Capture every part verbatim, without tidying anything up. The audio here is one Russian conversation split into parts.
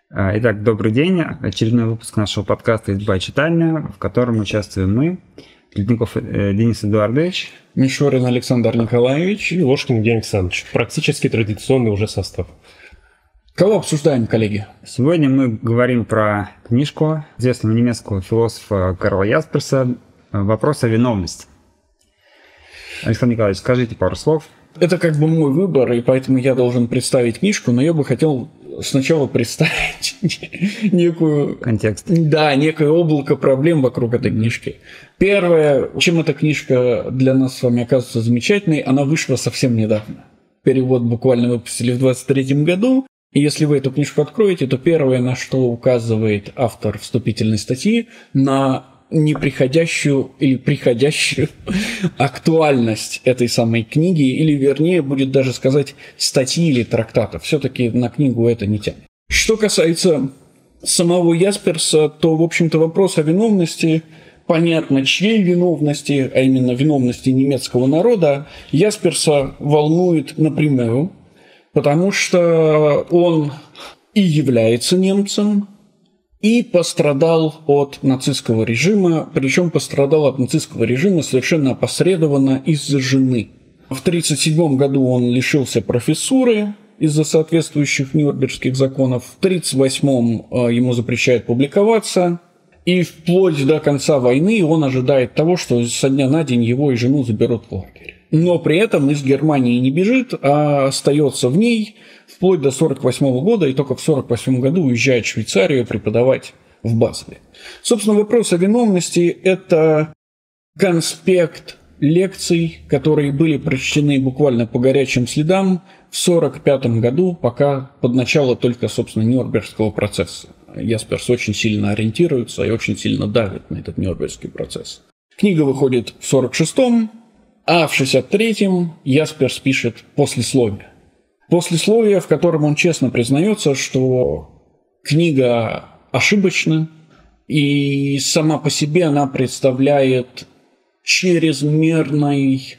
Итак, добрый день. Очередной выпуск нашего подкаста «Изба читальня», в котором участвуем мы, Ледников Денис Эдуардович, Мишурин Александр Николаевич и Ложкин Евгений Александрович. Практически традиционный уже состав. Кого обсуждаем, коллеги? Сегодня мы говорим про книжку известного немецкого философа Карла Ясперса «Вопрос о виновности». Александр Николаевич, скажите пару слов. Это как бы мой выбор, и поэтому я должен представить книжку, но я бы хотел сначала представить некую... Контекст. Да, некое облако проблем вокруг этой книжки. Первое, чем эта книжка для нас с вами оказывается замечательной, она вышла совсем недавно. Перевод буквально выпустили в двадцать третьем году. И если вы эту книжку откроете, то первое, на что указывает автор вступительной статьи, на неприходящую или приходящую актуальность этой самой книги, или вернее, будет даже сказать, статьи или трактата. Все-таки на книгу это не тянет. Что касается самого Ясперса, то, в общем-то, вопрос о виновности, понятно, чьей виновности, а именно виновности немецкого народа, Ясперса волнует напрямую, потому что он и является немцем, и пострадал от нацистского режима, причем пострадал от нацистского режима совершенно опосредованно из-за жены. В тысяча девятьсот тридцать седьмом году он лишился профессуры из-за соответствующих нюрнбергских законов. В тысяча девятьсот тридцать восьмом ему запрещают публиковаться. И вплоть до конца войны он ожидает того, что со дня на день его и жену заберут в лагерь. Но при этом из Германии не бежит, а остается в ней вплоть до сорок восьмого года, и только в сорок восьмом году уезжает в Швейцарию преподавать в Базеле. Собственно, вопрос о виновности – это конспект лекций, которые были прочтены буквально по горячим следам в сорок пятом году, пока под начало только, собственно, Нюрнбергского процесса. Ясперс очень сильно ориентируется и очень сильно давит на этот Нюрнбергский процесс. Книга выходит в сорок шестом, а в шестьдесят третьем Ясперс пишет послесловие. Послесловие, в котором он честно признается, что книга ошибочна, и сама по себе она представляет чрезмерный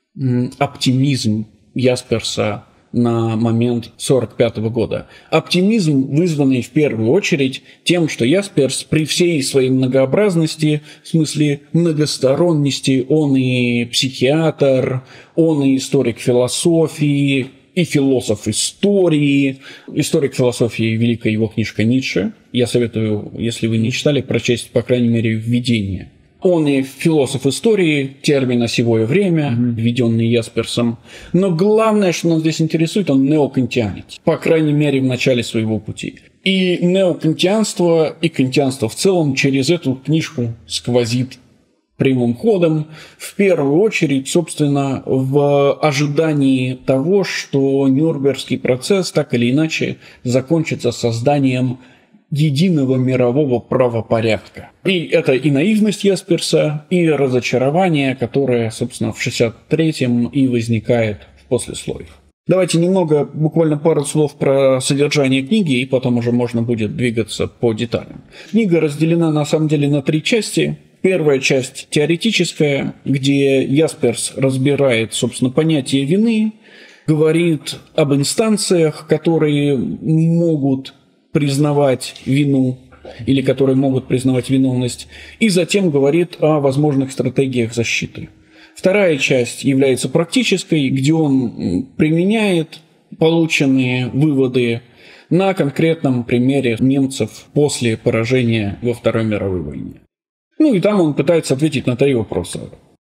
оптимизм Ясперса на момент сорок пятого года. Оптимизм, вызванный в первую очередь тем, что Ясперс при всей своей многообразности, в смысле многосторонности, он и психиатр, он и историк философии, и философ истории. Историк философии – великая его книжка Ницше. Я советую, если вы не читали, прочесть, по крайней мере, введение. Он и философ истории, термин «осевое время», mm-hmm. введенный Ясперсом. Но главное, что нас здесь интересует, он неокантианец. По крайней мере, в начале своего пути. И неокантианство, и кантианство в целом через эту книжку сквозит прямым ходом. В первую очередь, собственно, в ожидании того, что Нюрнбергский процесс так или иначе закончится созданием единого мирового правопорядка. И это и наивность Ясперса, и разочарование, которое, собственно, в шестьдесят третьем и возникает в послесловии. Давайте немного, буквально пару слов про содержание книги, и потом уже можно будет двигаться по деталям. Книга разделена, на самом деле, на три части. Первая часть теоретическая, где Ясперс разбирает, собственно, понятие вины, говорит об инстанциях, которые могут признавать вину или которые могут признавать виновность, и затем говорит о возможных стратегиях защиты. Вторая часть является практической, где он применяет полученные выводы на конкретном примере немцев после поражения во Второй мировой войне. Ну и там он пытается ответить на три вопроса.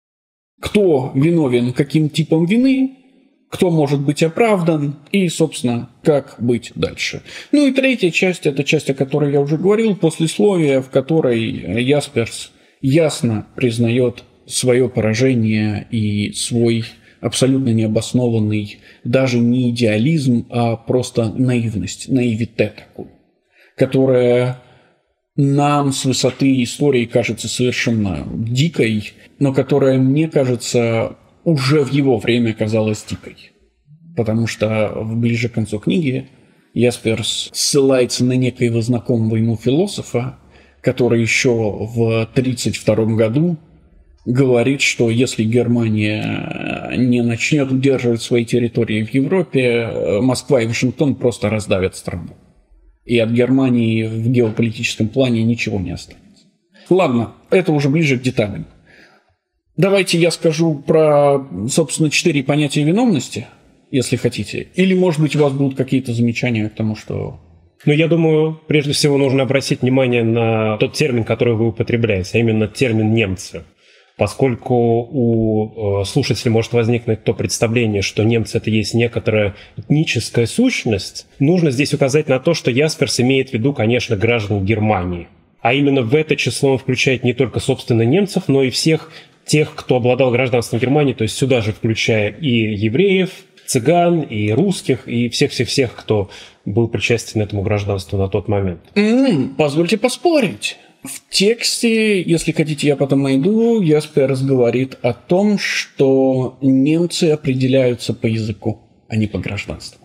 Кто виновен каким типом вины? Кто может быть оправдан и, собственно, как быть дальше. Ну и третья часть, это часть, о которой я уже говорил, послесловие, в которой Ясперс ясно признает свое поражение и свой абсолютно необоснованный даже не идеализм, а просто наивность, наивите такую, которая нам с высоты истории кажется совершенно дикой, но которая, мне кажется, уже в его время казалась дикой. Потому что ближе к концу книги Ясперс ссылается на некоего знакомого ему философа, который еще в тысяча девятьсот тридцать втором году говорит, что если Германия не начнет удерживать свои территории в Европе, Москва и Вашингтон просто раздавят страну. и от Германии в геополитическом плане ничего не останется. Ладно, это уже ближе к деталям. Давайте я скажу про, собственно, четыре понятия виновности, если хотите. Или, может быть, у вас будут какие-то замечания к тому, что... Ну, я думаю, прежде всего нужно обратить внимание на тот термин, который вы употребляете, а именно термин «немцы». Поскольку у слушателей может возникнуть то представление, что немцы – это есть некоторая этническая сущность, нужно здесь указать на то, что Ясперс имеет в виду, конечно, граждан Германии. А именно в это число он включает не только, собственно, немцев, но и всех тех, кто обладал гражданством Германии, то есть сюда же включая и евреев, цыган, и русских, и всех-всех-всех, кто был причастен этому гражданству на тот момент. Mm, позвольте поспорить. В тексте, если хотите, я потом найду, Ясперс говорит о том, что немцы определяются по языку, а не по гражданству.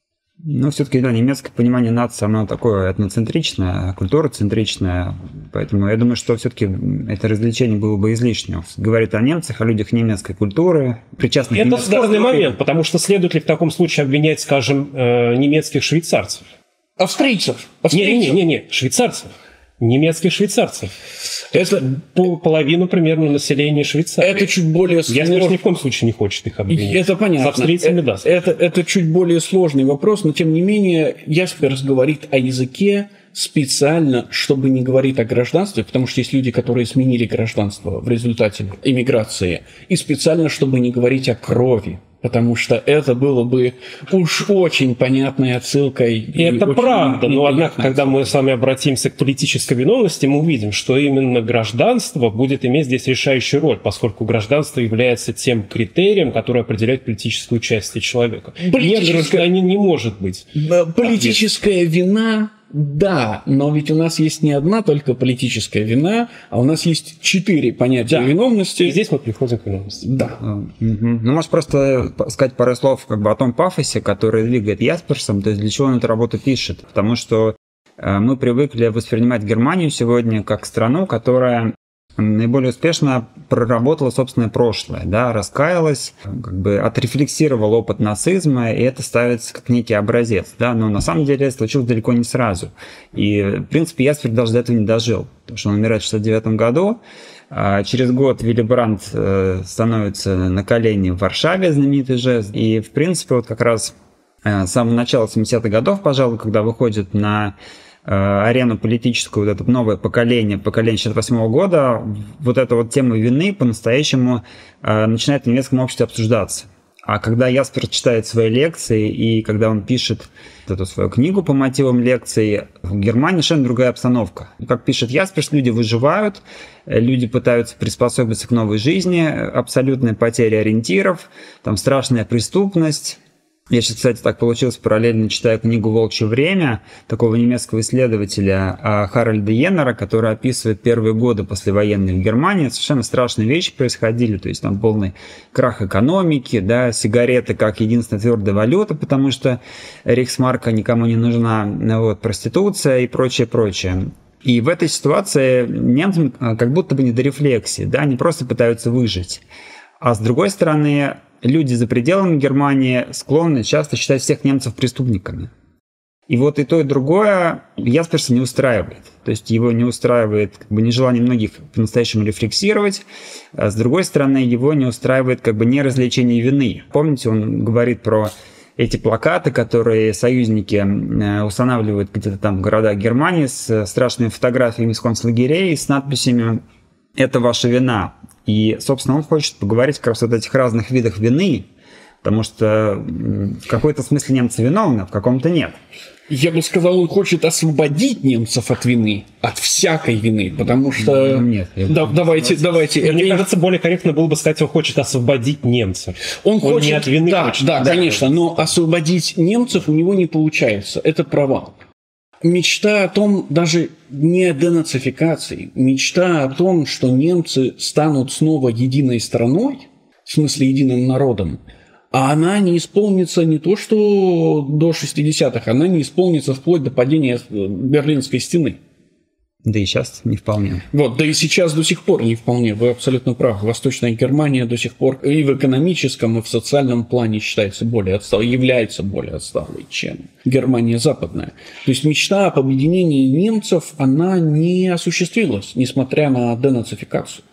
Ну, все-таки, да, немецкое понимание нации, оно такое этноцентричное, культуроцентричное, поэтому я думаю, что все-таки это развлечение было бы излишним. Говорит о немцах, о людях немецкой культуры, причастных... Это немецкой... спорный момент, потому что следует ли в таком случае обвинять, скажем, немецких швейцарцев? Австрийцев. Не-не-не, швейцарцев. Немецких швейцарцев. Это половину примерно населения Швейцарии. Это чуть более сложный. Ясперс ни в коем случае не хочет их обвинить. Это понятно. С австрийцами, да. Это, это чуть более сложный вопрос, но тем не менее Ясперс говорит о языке специально, чтобы не говорить о гражданстве, потому что есть люди, которые сменили гражданство в результате иммиграции, и специально, чтобы не говорить о крови. Потому что это было бы уж очень понятной отсылкой. И это правда, но однако, когда мы с вами обратимся к политической виновности, мы увидим, что именно гражданство будет иметь здесь решающую роль, поскольку гражданство является тем критерием, который определяет политическую часть человека. Политическая... Не гражданин не может быть. Политическая вина... Да, но ведь у нас есть не одна только политическая вина, а у нас есть четыре понятия да. виновности. И здесь мы приходим к виновности. Да. Угу. Ну, может, просто сказать пару слов как бы о том пафосе, который двигает Ясперсом, то есть для чего он эту работу пишет. Потому что мы привыкли воспринимать Германию сегодня как страну, которая наиболее успешно проработала собственное прошлое, да, раскаялась, как бы отрефлексировала опыт нацизма, и это ставится как некий образец, да, но на самом деле это случилось далеко не сразу. И, в принципе, Ясперс даже до этого не дожил, потому что он умирает в шестьдесят девятом году, а через год Вилли Брандт становится на колени в Варшаве, знаменитый жест, и, в принципе, вот как раз с самого начала семидесятых годов, пожалуй, когда выходит на арену политическую вот это новое поколение, поколение шестьдесят восьмого года, вот эта вот тема вины по-настоящему э, начинает в немецком обществе обсуждаться. А когда Ясперс читает свои лекции и когда он пишет вот эту свою книгу по мотивам лекций, в Германии совершенно другая обстановка. Как пишет Ясперс, люди выживают, люди пытаются приспособиться к новой жизни, абсолютная потеря ориентиров, там страшная преступность. Я сейчас, кстати, так получилось, параллельно читаю книгу «Волчье время» такого немецкого исследователя Харальда Йеннера, который описывает первые годы послевоенной в Германии. Совершенно страшные вещи происходили, то есть там полный крах экономики, да, сигареты как единственная твердая валюта, потому что рейхсмарка никому не нужна, вот, проституция и прочее, прочее. И в этой ситуации немцам как будто бы не до рефлексии, да, они просто пытаются выжить. А с другой стороны, люди за пределами Германии склонны часто считать всех немцев преступниками. И вот и то, и другое Ясперса не устраивает. То есть его не устраивает как бы нежелание многих по-настоящему рефлексировать, а с другой стороны, его не устраивает как бы неразличение вины. Помните, он говорит про эти плакаты, которые союзники устанавливают где-то там в городах Германии с страшными фотографиями из концлагерей с надписями «Это ваша вина». И, собственно, он хочет поговорить как раз о этих разных видах вины, потому что в какой-то смысле немцы виновны, а в каком-то нет. Я бы сказал, он хочет освободить немцев от вины, от всякой вины, потому что... Нет. Да, давайте, давайте. Мне это... кажется, более корректно было бы сказать, он хочет освободить немцев. Он, он хочет... не от вины да, хочет. Да, да, конечно, но освободить немцев у него не получается. Это провал. Мечта о том, даже не о денацификации, мечта о том, что немцы станут снова единой страной, в смысле единым народом, а она не исполнится не то что до шестидесятых, она не исполнится вплоть до падения Берлинской стены. Да и сейчас не вполне. Вот, да и сейчас до сих пор не вполне, вы абсолютно правы. Восточная Германия до сих пор и в экономическом, и в социальном плане считается более отсталой, является более отсталой, чем Германия западная. То есть мечта об объединении немцев, она не осуществилась, несмотря на денацификацию.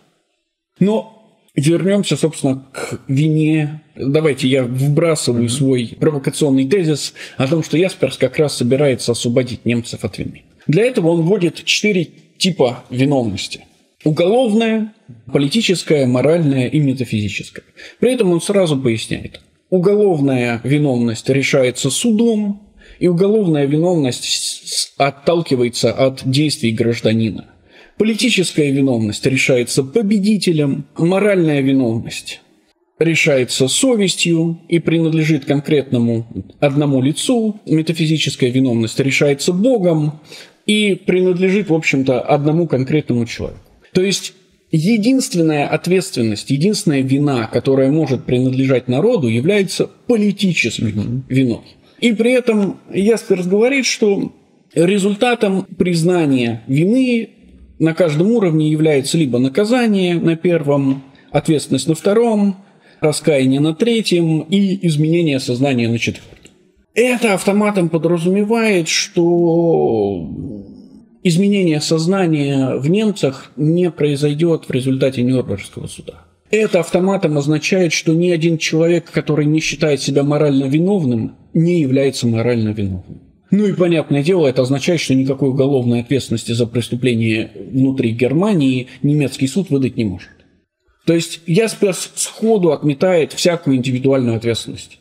Но вернемся, собственно, к вине. Давайте я вбрасываю mm-hmm. свой провокационный тезис о том, что Ясперс как раз собирается освободить немцев от вины. Для этого он вводит четыре типа виновности. Уголовная, политическая, моральная и метафизическая. При этом он сразу поясняет. Уголовная виновность решается судом, и уголовная виновность отталкивается от действий гражданина. Политическая виновность решается победителем, моральная виновность решается совестью и принадлежит конкретному одному лицу, метафизическая виновность решается Богом и принадлежит, в общем-то, одному конкретному человеку. То есть единственная ответственность, единственная вина, которая может принадлежать народу, является политической mm-hmm. виной. И при этом Ясперс говорит, что результатом признания вины на каждом уровне является либо наказание на первом, ответственность на втором, раскаяние на третьем и изменение сознания на четвертом. Это автоматом подразумевает, что изменение сознания в немцах не произойдет в результате Нюрнбергского суда. Это автоматом означает, что ни один человек, который не считает себя морально виновным, не является морально виновным. Ну и, понятное дело, это означает, что никакой уголовной ответственности за преступление внутри Германии немецкий суд выдать не может. То есть Ясперс сходу отметает всякую индивидуальную ответственность.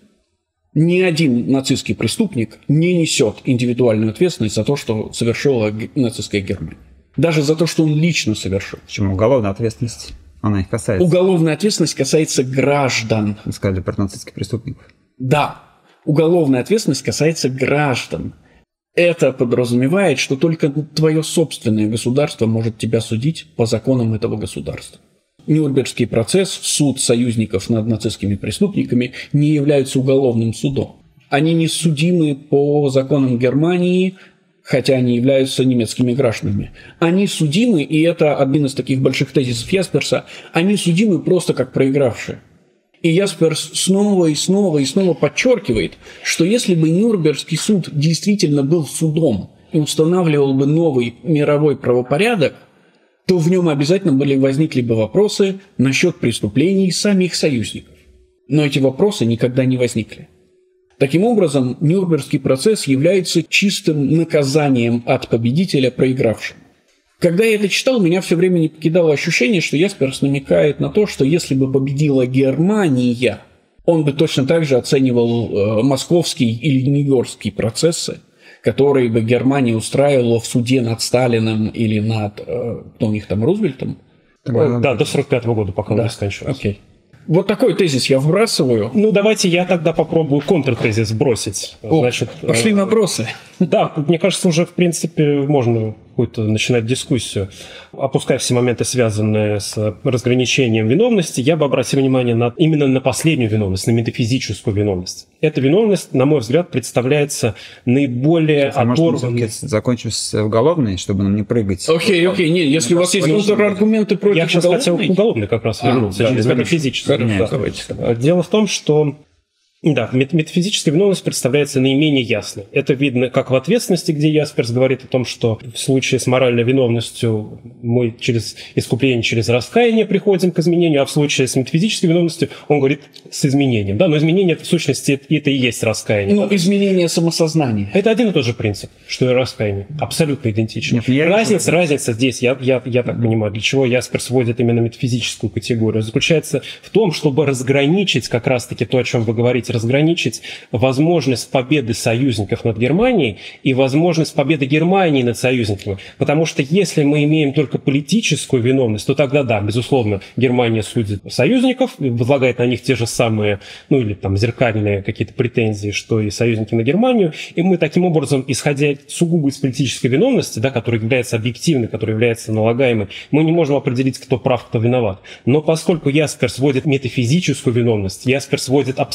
Ни один нацистский преступник не несет индивидуальную ответственность за то, что совершила нацистская Германия. Даже за то, что он лично совершил. Почему? Уголовная ответственность. Она их касается. Уголовная ответственность касается граждан. Вы сказали про нацистских преступников. Да. Уголовная ответственность касается граждан. Это подразумевает, что только твое собственное государство может тебя судить по законам этого государства. Нюрнбергский процесс, суд союзников над нацистскими преступниками не являются уголовным судом. Они не судимы по законам Германии, хотя они являются немецкими гражданами. Они судимы, и это один из таких больших тезисов Ясперса, они судимы просто как проигравшие. И Ясперс снова и снова и снова подчеркивает, что если бы Нюрнбергский суд действительно был судом и устанавливал бы новый мировой правопорядок, то в нем обязательно были, возникли бы вопросы насчет преступлений самих союзников. Но эти вопросы никогда не возникли. Таким образом, Нюрнбергский процесс является чистым наказанием от победителя проигравшим. Когда я это читал, меня все время не покидало ощущение, что Ясперс намекает на то, что если бы победила Германия, он бы точно так же оценивал э, московский или нью-йоркский процессы, которые бы Германия устраивала в суде над Сталиным или над, э, кто у них там, Рузвельтом? Да, до сорок пятого года, пока он да. не скончался. Окей. Вот такой тезис я вбрасываю. Ну, давайте я тогда попробую контртезис бросить. О, Значит, пошли э, вопросы. Да, мне кажется, уже, в принципе, можно какую-то начинать дискуссию. Опуская все моменты, связанные с разграничением виновности, я бы обратил внимание на, именно на последнюю виновность, на метафизическую виновность. Эта виновность, на мой взгляд, представляется наиболее оторванной. Закончу с уголовной, чтобы нам не прыгать. Окей, окей, не, если у вас есть контраргументы против я сейчас уголовной... хотел к уголовной как раз вернуться, а, через да, метафизическую. Нет, да. Дело в том, что да, метафизическая виновность представляется наименее ясно. Это видно как в ответственности, где Ясперс говорит о том, что в случае с моральной виновностью мы через искупление, через раскаяние приходим к изменению, а в случае с метафизической виновностью он говорит с изменением. Да? Но изменение, в сущности, это и есть раскаяние. Ну, изменение самосознания. Это один и тот же принцип, что и раскаяние. Абсолютно идентично. Нет, я разница, разница здесь, я, я, я так понимаю, для чего Ясперс вводит именно метафизическую категорию, заключается в том, чтобы разграничить как раз-таки то, о чем вы говорите, разграничить возможность победы союзников над Германией и возможность победы Германии над союзниками. Потому что если мы имеем только политическую виновность, то тогда да, безусловно, Германия судит союзников, возлагает на них те же самые, ну или там зеркальные какие-то претензии, что и союзники на Германию. И мы таким образом, исходя сугубо из политической виновности, да, которая является объективной, которая является налагаемой, мы не можем определить, кто прав, кто виноват. Но поскольку Ясперс вводит метафизическую виновность, Ясперс вводит абсолютную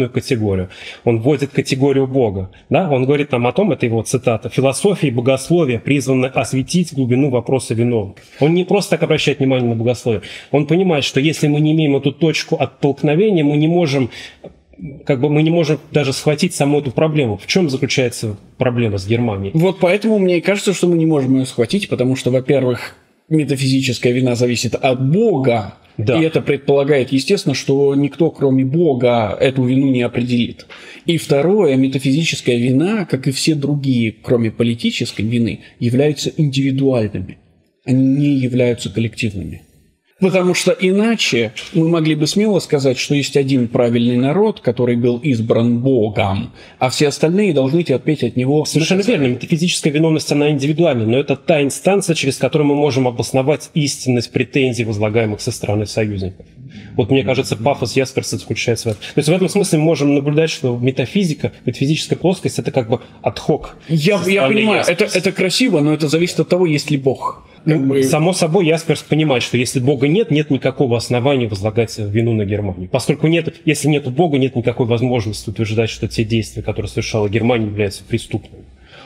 особенную категорию. Он вводит категорию Бога. Да? Он говорит нам о том, это его цитата, «Философия и богословие призваны осветить глубину вопроса виновных». Он не просто так обращает внимание на богословие. Он понимает, что если мы не имеем эту точку оттолкновения, мы не можем... Как бы мы не можем даже схватить саму эту проблему. В чем заключается проблема с Германией? Вот поэтому мне и кажется, что мы не можем ее схватить, потому что, во-первых, метафизическая вина зависит от Бога, да. И это предполагает, естественно, что никто, кроме Бога, эту вину не определит. И второе, метафизическая вина, как и все другие, кроме политической вины, являются индивидуальными. Они не являются коллективными. Потому что иначе мы могли бы смело сказать, что есть один правильный народ, который был избран Богом, а все остальные должны терпеть от него... Совершенно верно. Метафизическая виновность, она индивидуальна, но это та инстанция, через которую мы можем обосновать истинность претензий, возлагаемых со стороны союзников. Вот мне кажется, пафос Ясперса заключается в этом. То есть в этом смысле мы можем наблюдать, что метафизика, метафизическая плоскость – это как бы ад-хок. Я, я понимаю, это, это красиво, но это зависит от того, есть ли Бог. Ну, само собой, Ясперс понимает, что если Бога нет, нет никакого основания возлагать вину на Германию. Поскольку нет, если нет Бога, нет никакой возможности утверждать, что те действия, которые совершала Германия, являются преступными.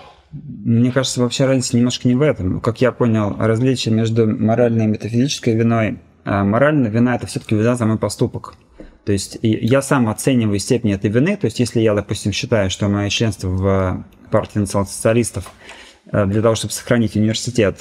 Мне кажется, вообще разница немножко не в этом. Как я понял, различие между моральной и метафизической виной. Моральная вина – это все-таки вина за мой поступок. То есть я сам оцениваю степень этой вины. То есть если я, допустим, считаю, что мое членство в партии национал-социалистов для того, чтобы сохранить университет,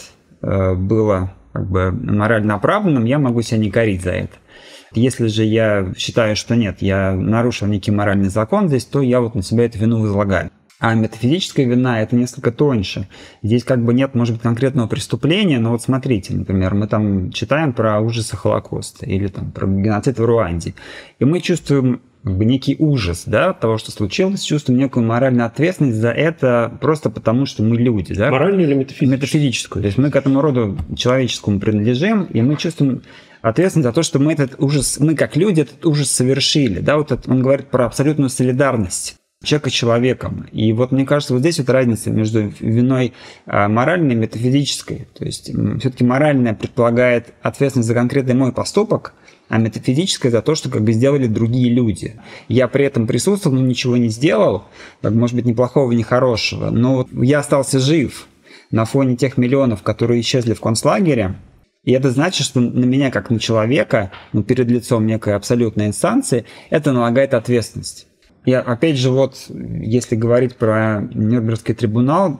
было как бы морально оправданным, я могу себя не корить за это. Если же я считаю, что нет, я нарушил некий моральный закон здесь, то я вот на себя эту вину возлагаю. А метафизическая вина – это несколько тоньше. Здесь как бы нет, может быть, конкретного преступления, но вот смотрите, например, мы там читаем про ужасы Холокоста или там про геноцид в Руанде, и мы чувствуем как бы некий ужас, да, от того, что случилось, чувствуем некую моральную ответственность за это просто потому, что мы люди, да. Моральную или метафизическую? Метафизическую. То есть мы к этому роду человеческому принадлежим, и мы чувствуем ответственность за то, что мы этот ужас, мы как люди этот ужас совершили, да, вот это, он говорит про абсолютную солидарность человека с человеком. И вот мне кажется, вот здесь вот разница между виной моральной и метафизической. То есть все-таки моральная предполагает ответственность за конкретный мой поступок, а метафизическое за то, что как бы сделали другие люди. Я при этом присутствовал, но ничего не сделал, как, может быть, ни плохого, ни хорошего, но вот я остался жив на фоне тех миллионов, которые исчезли в концлагере, и это значит, что на меня, как на человека, ну, перед лицом некой абсолютной инстанции, это налагает ответственность. И опять же, вот, если говорить про Нюрнбергский трибунал,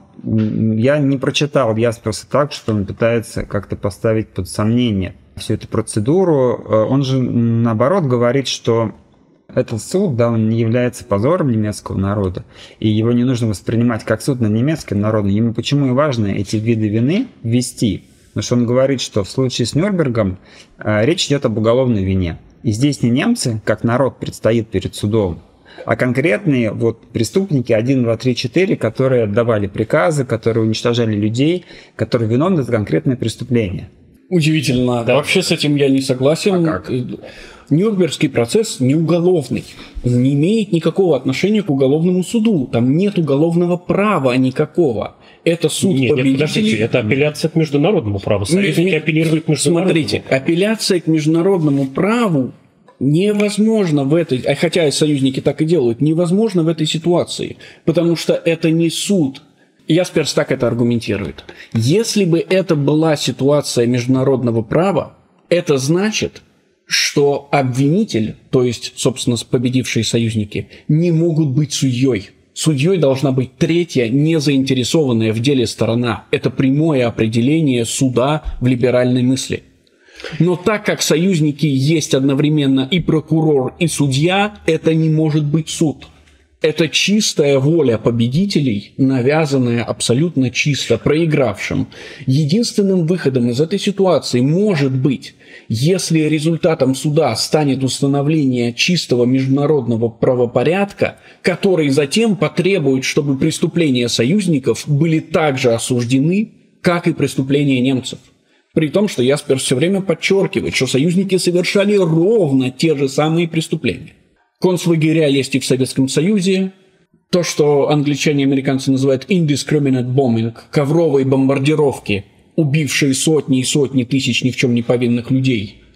я не прочитал Ясперса так, что он пытается как-то поставить под сомнение всю эту процедуру. Он же, наоборот, говорит, что этот суд, да, он не является позором немецкого народа, и его не нужно воспринимать как суд над немецким народом. Ему почему и важно эти виды вины ввести? Потому что он говорит, что в случае с Нюрнбергом э, речь идет об уголовной вине. И здесь не немцы, как народ, предстоит перед судом, а конкретные вот преступники один, два, три, четыре, которые отдавали приказы, которые уничтожали людей, которые виновны за конкретное преступление. Удивительно. Да. Вообще с этим я не согласен. А как? Нюрнбергский процесс не уголовный. Он не имеет никакого отношения к уголовному суду. Там нет уголовного права никакого. Это суд нет, победителей. Нет, подождите, это апелляция к международному праву. Союзники апеллировали к международному. Смотрите, апелляция к международному праву невозможно в этой, хотя и союзники так и делают, невозможно в этой ситуации, потому что это не суд. Ясперс так это аргументирует. Если бы это была ситуация международного права, это значит, что обвинитель, то есть, собственно, победившие союзники, не могут быть судьей. Судьей должна быть третья, не заинтересованная в деле сторона. Это прямое определение суда в либеральной мысли. Но так как союзники есть одновременно и прокурор, и судья, это не может быть суд. Это чистая воля победителей, навязанная абсолютно чисто проигравшим. Единственным выходом из этой ситуации может быть, если результатом суда станет установление чистого международного правопорядка, который затем потребует, чтобы преступления союзников были также осуждены, как и преступления немцев. При том, что Ясперс все время подчеркивает, что союзники совершали ровно те же самые преступления. Концлагеря есть и в Советском Союзе. То, что англичане и американцы называют indiscriminate bombing, ковровые бомбардировки, убившие сотни и сотни тысяч ни в чем не повинных людей,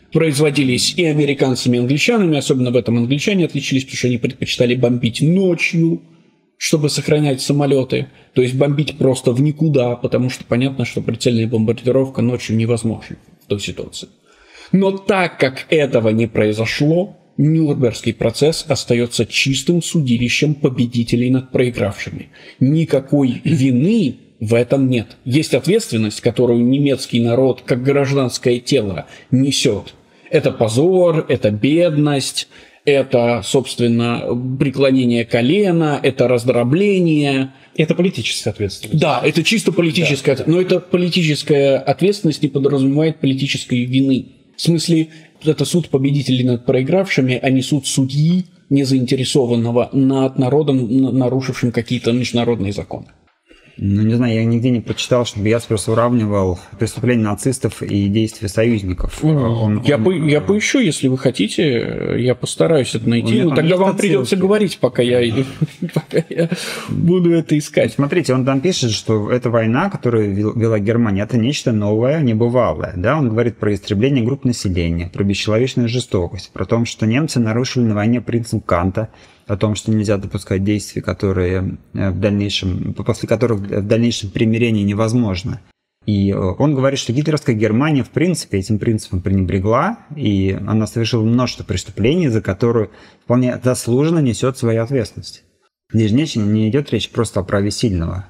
производились и американцами, и англичанами, особенно в этом англичане отличились, потому что они предпочитали бомбить ночью, чтобы сохранять самолеты, то есть бомбить просто в никуда, потому что понятно, что прицельная бомбардировка ночью невозможна в той ситуации. Но так как этого не произошло, Нюрнбергский процесс остается чистым судилищем победителей над проигравшими. Никакой вины в этом нет. Есть ответственность, которую немецкий народ, как гражданское тело, несет. Это позор, это бедность, это, собственно, преклонение колена, это раздробление. Это политическая ответственность. Да, это чисто политическая, да. Но эта политическая ответственность не подразумевает политической вины. В смысле, это суд победителей над проигравшими, а не суд судьи, не заинтересованного над народом, нарушившим какие-то международные законы. Ну, не знаю, я нигде не прочитал, чтобы Ясперс уравнивал преступления нацистов и действия союзников. Он, я, он... По, я поищу, если вы хотите, я постараюсь это найти, но тогда вам придется говорить, пока я, пока я буду это искать. Смотрите, он там пишет, что эта война, которую вела Германия, это нечто новое, небывалое. Да? Он говорит про истребление групп населения, про бесчеловечную жестокость, про то, что немцы нарушили на войне принцип Канта, о том, что нельзя допускать действия, которые в дальнейшем, после которых в дальнейшем примирение невозможно. И он говорит, что гитлеровская Германия в принципе этим принципом пренебрегла, и она совершила множество преступлений, за которые вполне заслуженно несет свою ответственность. Здесь не идет речь просто о праве сильного.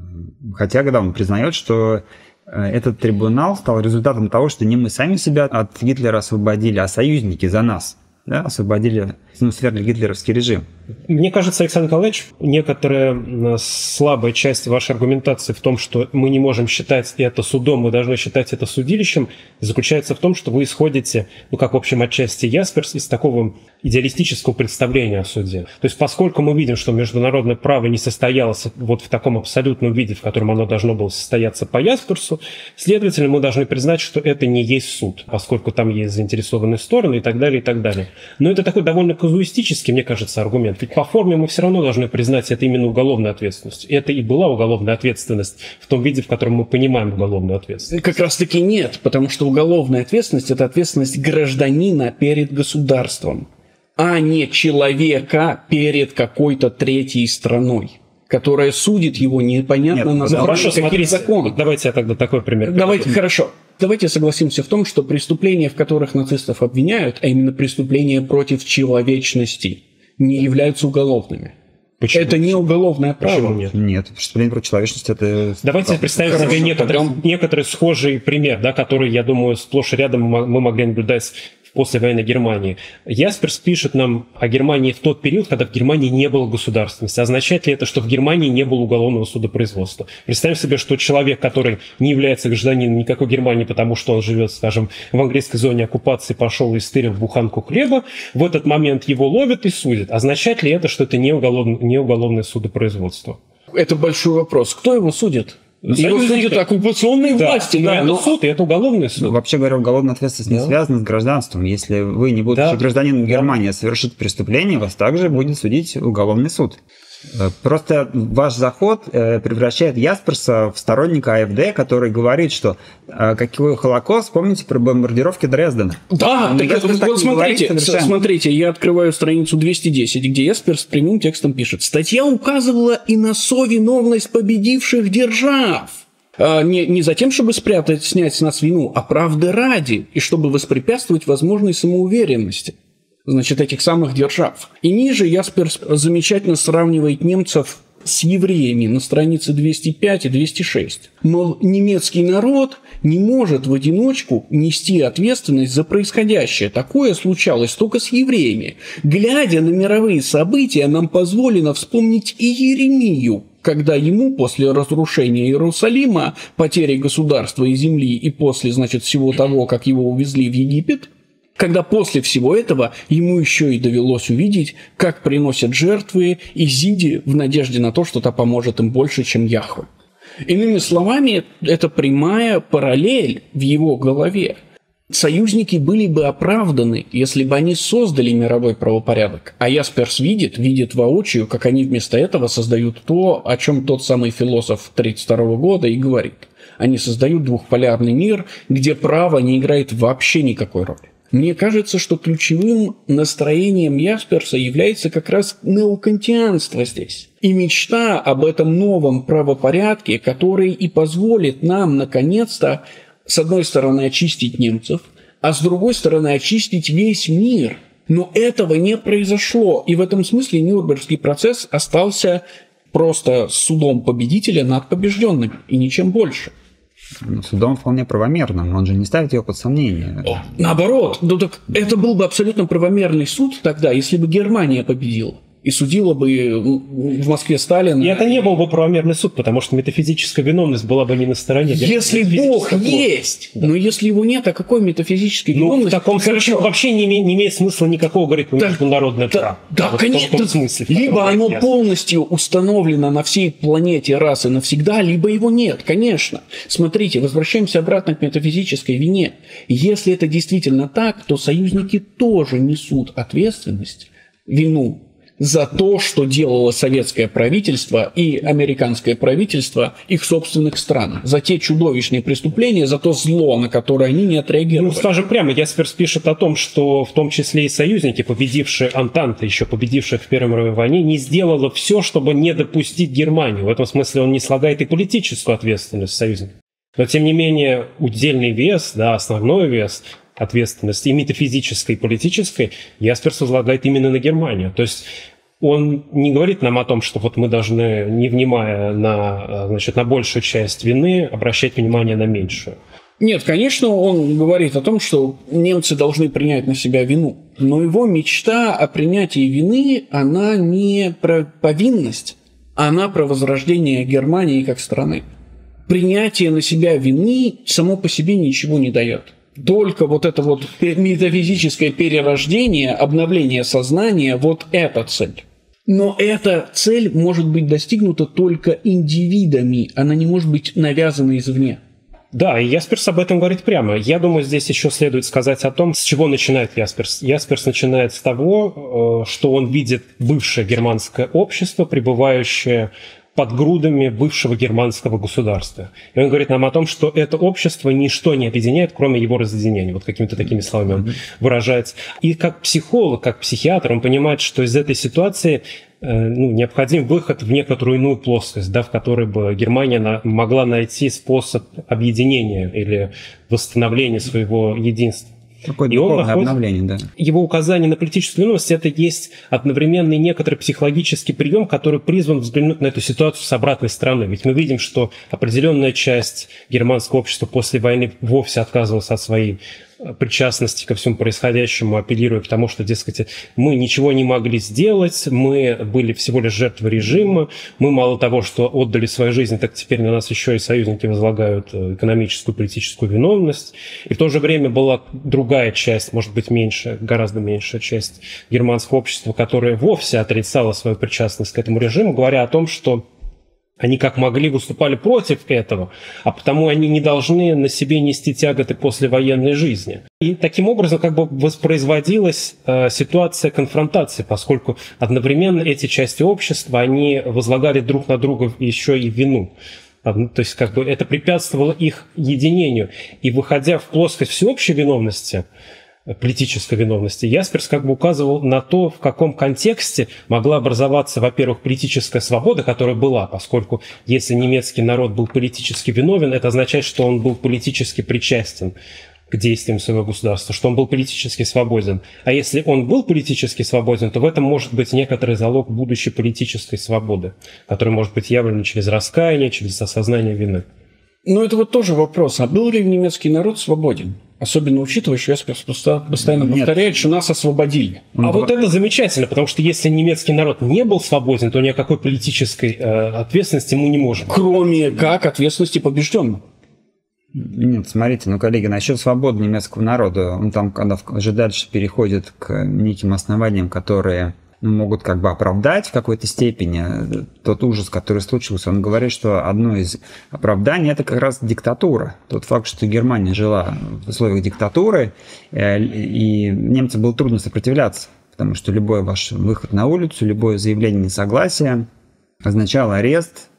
Хотя, когда он признает, что этот трибунал стал результатом того, что не мы сами себя от Гитлера освободили, а союзники за нас. Да, освободили, ну, свергли гитлеровский режим. Мне кажется, Александр Николаевич, некоторая слабая часть вашей аргументации в том, что мы не можем считать это судом, мы должны считать это судилищем, заключается в том, что вы исходите, ну, как в общем отчасти Ясперс, из такого идеалистического представления о суде. То есть, поскольку мы видим, что международное право не состоялось вот в таком абсолютном виде, в котором оно должно было состояться по Ясперсу, следовательно, мы должны признать, что это не есть суд, поскольку там есть заинтересованные стороны и так далее, и так далее. Но это такой довольно казуистический, мне кажется, аргумент. Ведь по форме мы все равно должны признать это именно уголовной ответственностью. Это и была уголовная ответственность в том виде, в котором мы понимаем уголовную ответственность. Как раз таки нет, потому что уголовная ответственность – это ответственность гражданина перед государством, а не человека перед какой-то третьей страной, которая судит его непонятно на основании каких законов. Давайте я тогда такой пример. Давайте, хорошо. Давайте согласимся в том, что преступления, в которых нацистов обвиняют, а именно преступления против человечности, не являются уголовными. Почему? Это не уголовное право. Почему нет? Нет, преступление против человечности – это… Давайте представим Хорошо, себе некоторый, тогда... некоторый схожий пример, да, который, я думаю, сплошь и рядом мы могли наблюдать в послевоенной Германии. Ясперс пишет нам о Германии в тот период, когда в Германии не было государственности. Означает ли это, что в Германии не было уголовного судопроизводства? Представим себе, что человек, который не является гражданином никакой Германии, потому что он живет, скажем, в английской зоне оккупации, пошел и стырил буханку хлеба, в этот момент его ловят и судят. Означает ли это, что это не уголовное, не уголовное судопроизводство? Это большой вопрос. Кто его судит? Его судят оккупационные да, власти. Да, да, это суд, и это уголовный суд. Вообще говоря, уголовная ответственность да. не связана с гражданством. Если вы, не будучи да. гражданином Германии, да. совершите преступление, вас также будет судить уголовный суд. Просто ваш заход превращает Ясперса в сторонника АфД, который говорит, что какой Холокост, помните про бомбардировки Дрездена? Да, так это, вот, вот смотрите, смотрите, я открываю страницу двести десять, где Ясперс прямым текстом пишет: статья указывала и на совиновность победивших держав. Не, не за тем, чтобы спрятать, снять с нас вину, а правды ради, и чтобы воспрепятствовать возможной самоуверенности, значит, этих самых держав. И ниже Ясперс замечательно сравнивает немцев с евреями на странице двести пять и двести шесть. Мол, немецкий народ не может в одиночку нести ответственность за происходящее. Такое случалось только с евреями. Глядя на мировые события, нам позволено вспомнить и Иеремию, когда ему после разрушения Иерусалима, потери государства и земли и после, значит, всего того, как его увезли в Египет, когда после всего этого ему еще и довелось увидеть, как приносят жертвы Изиде в надежде на то, что та поможет им больше, чем Яхве. Иными словами, это прямая параллель в его голове. Союзники были бы оправданы, если бы они создали мировой правопорядок. А Ясперс видит, видит воочию, как они вместо этого создают то, о чем тот самый философ тридцать второго года и говорит. Они создают двухполярный мир, где право не играет вообще никакой роли. Мне кажется, что ключевым настроением Ясперса является как раз неокантианство здесь. И мечта об этом новом правопорядке, который и позволит нам, наконец-то, с одной стороны, очистить немцев, а с другой стороны, очистить весь мир. Но этого не произошло. И в этом смысле Нюрнбергский процесс остался просто судом победителя над побежденными, и ничем больше. Судом вполне правомерным, он же не ставит его под сомнение. Наоборот, ну так это был бы абсолютно правомерный суд тогда, если бы Германия победила и судила бы в Москве Сталина. И это не был бы правомерный суд, потому что метафизическая виновность была бы не на стороне. Если Бог есть, да. Но если его нет, о какой метафизической ну, виновности? В таком случае вообще не, име, не имеет смысла никакого говорить про да, международное да, право. Да, вот конечно. В том смысле, в либо оно ясно. Полностью установлено на всей планете раз и навсегда, либо его нет, конечно. Смотрите, возвращаемся обратно к метафизической вине. Если это действительно так, то союзники тоже несут ответственность, вину за то, что делало советское правительство и американское правительство их собственных стран. За те чудовищные преступления, за то зло, на которое они не отреагировали. Ну, скажем прямо, Ясперс пишет о том, что в том числе и союзники, победившие Антанты, еще победившие в Первой мировой войне, не сделало все, чтобы не допустить Германию. В этом смысле он не слагает и политическую ответственность союзников. Но, тем не менее, удельный вес, да, основной вес ответственности и метафизической, и политической Ясперс возлагает именно на Германию. То есть он не говорит нам о том, что вот мы должны, не внимая на, значит, на большую часть вины, обращать внимание на меньшую. Нет, конечно, он говорит о том, что немцы должны принять на себя вину. Но его мечта о принятии вины, она не про повинность, она про возрождение Германии как страны. Принятие на себя вины само по себе ничего не дает. Только вот это вот метафизическое перерождение, обновление сознания, вот эта цель. Но эта цель может быть достигнута только индивидами, она не может быть навязана извне. Да, и Ясперс об этом говорит прямо. Я думаю, здесь еще следует сказать о том, с чего начинает Ясперс. Ясперс начинает с того, что он видит бывшее германское общество, пребывающее под грудами бывшего германского государства. И он говорит нам о том, что это общество ничто не объединяет, кроме его разъединения. Вот какими-то такими словами он выражается. И как психолог, как психиатр, он понимает, что из этой ситуации ну, необходим выход в некоторую иную плоскость, да, в которой бы Германия на, могла найти способ объединения или восстановления своего единства. Такое духовное обновление, да. Его указание на политическую виновность – это есть одновременно некоторый психологический прием, который призван взглянуть на эту ситуацию с обратной стороны. Ведь мы видим, что определенная часть германского общества после войны вовсе отказывалась от своей причастности ко всему происходящему, апеллируя к тому, что, дескать, мы ничего не могли сделать, мы были всего лишь жертвой режима, мы мало того, что отдали свою жизнь, так теперь на нас еще и союзники возлагают экономическую, политическую виновность. И в то же время была другая часть, может быть, меньшая, гораздо меньшая часть германского общества, которая вовсе отрицала свою причастность к этому режиму, говоря о том, что они как могли выступали против этого, а потому они не должны на себе нести тяготы послевоенной жизни. И таким образом как бы воспроизводилась э, ситуация конфронтации, поскольку одновременно эти части общества, они возлагали друг на друга еще и вину. То есть как бы это препятствовало их единению. И выходя в плоскость всеобщей виновности, политической виновности, Ясперс как бы указывал на то, в каком контексте могла образоваться, во-первых, политическая свобода, которая была, поскольку если немецкий народ был политически виновен, это означает, что он был политически причастен к действиям своего государства, что он был политически свободен. А если он был политически свободен, то в этом может быть некоторый залог будущей политической свободы, который может быть явлен через раскаяние, через осознание вины. Ну, это вот тоже вопрос. А был ли немецкий народ свободен? Особенно учитывая, что Ясперс постоянно Нет. повторяет, что нас освободили. А mm-hmm. вот это замечательно, потому что если немецкий народ не был свободен, то ни о какой политической э, ответственности мы не можем. Кроме как ответственности побежденного. Нет, смотрите, ну, коллеги, насчет свободы немецкого народа, он там, когда уже дальше переходит к неким основаниям, которые ну, могут как бы оправдать в какой-то степени тот ужас, который случился. Он говорит, что одно из оправданий – это как раз диктатура. Тот факт, что Германия жила в условиях диктатуры, и немцам было трудно сопротивляться, потому что любой ваш выход на улицу, любое заявление несогласия означало арест,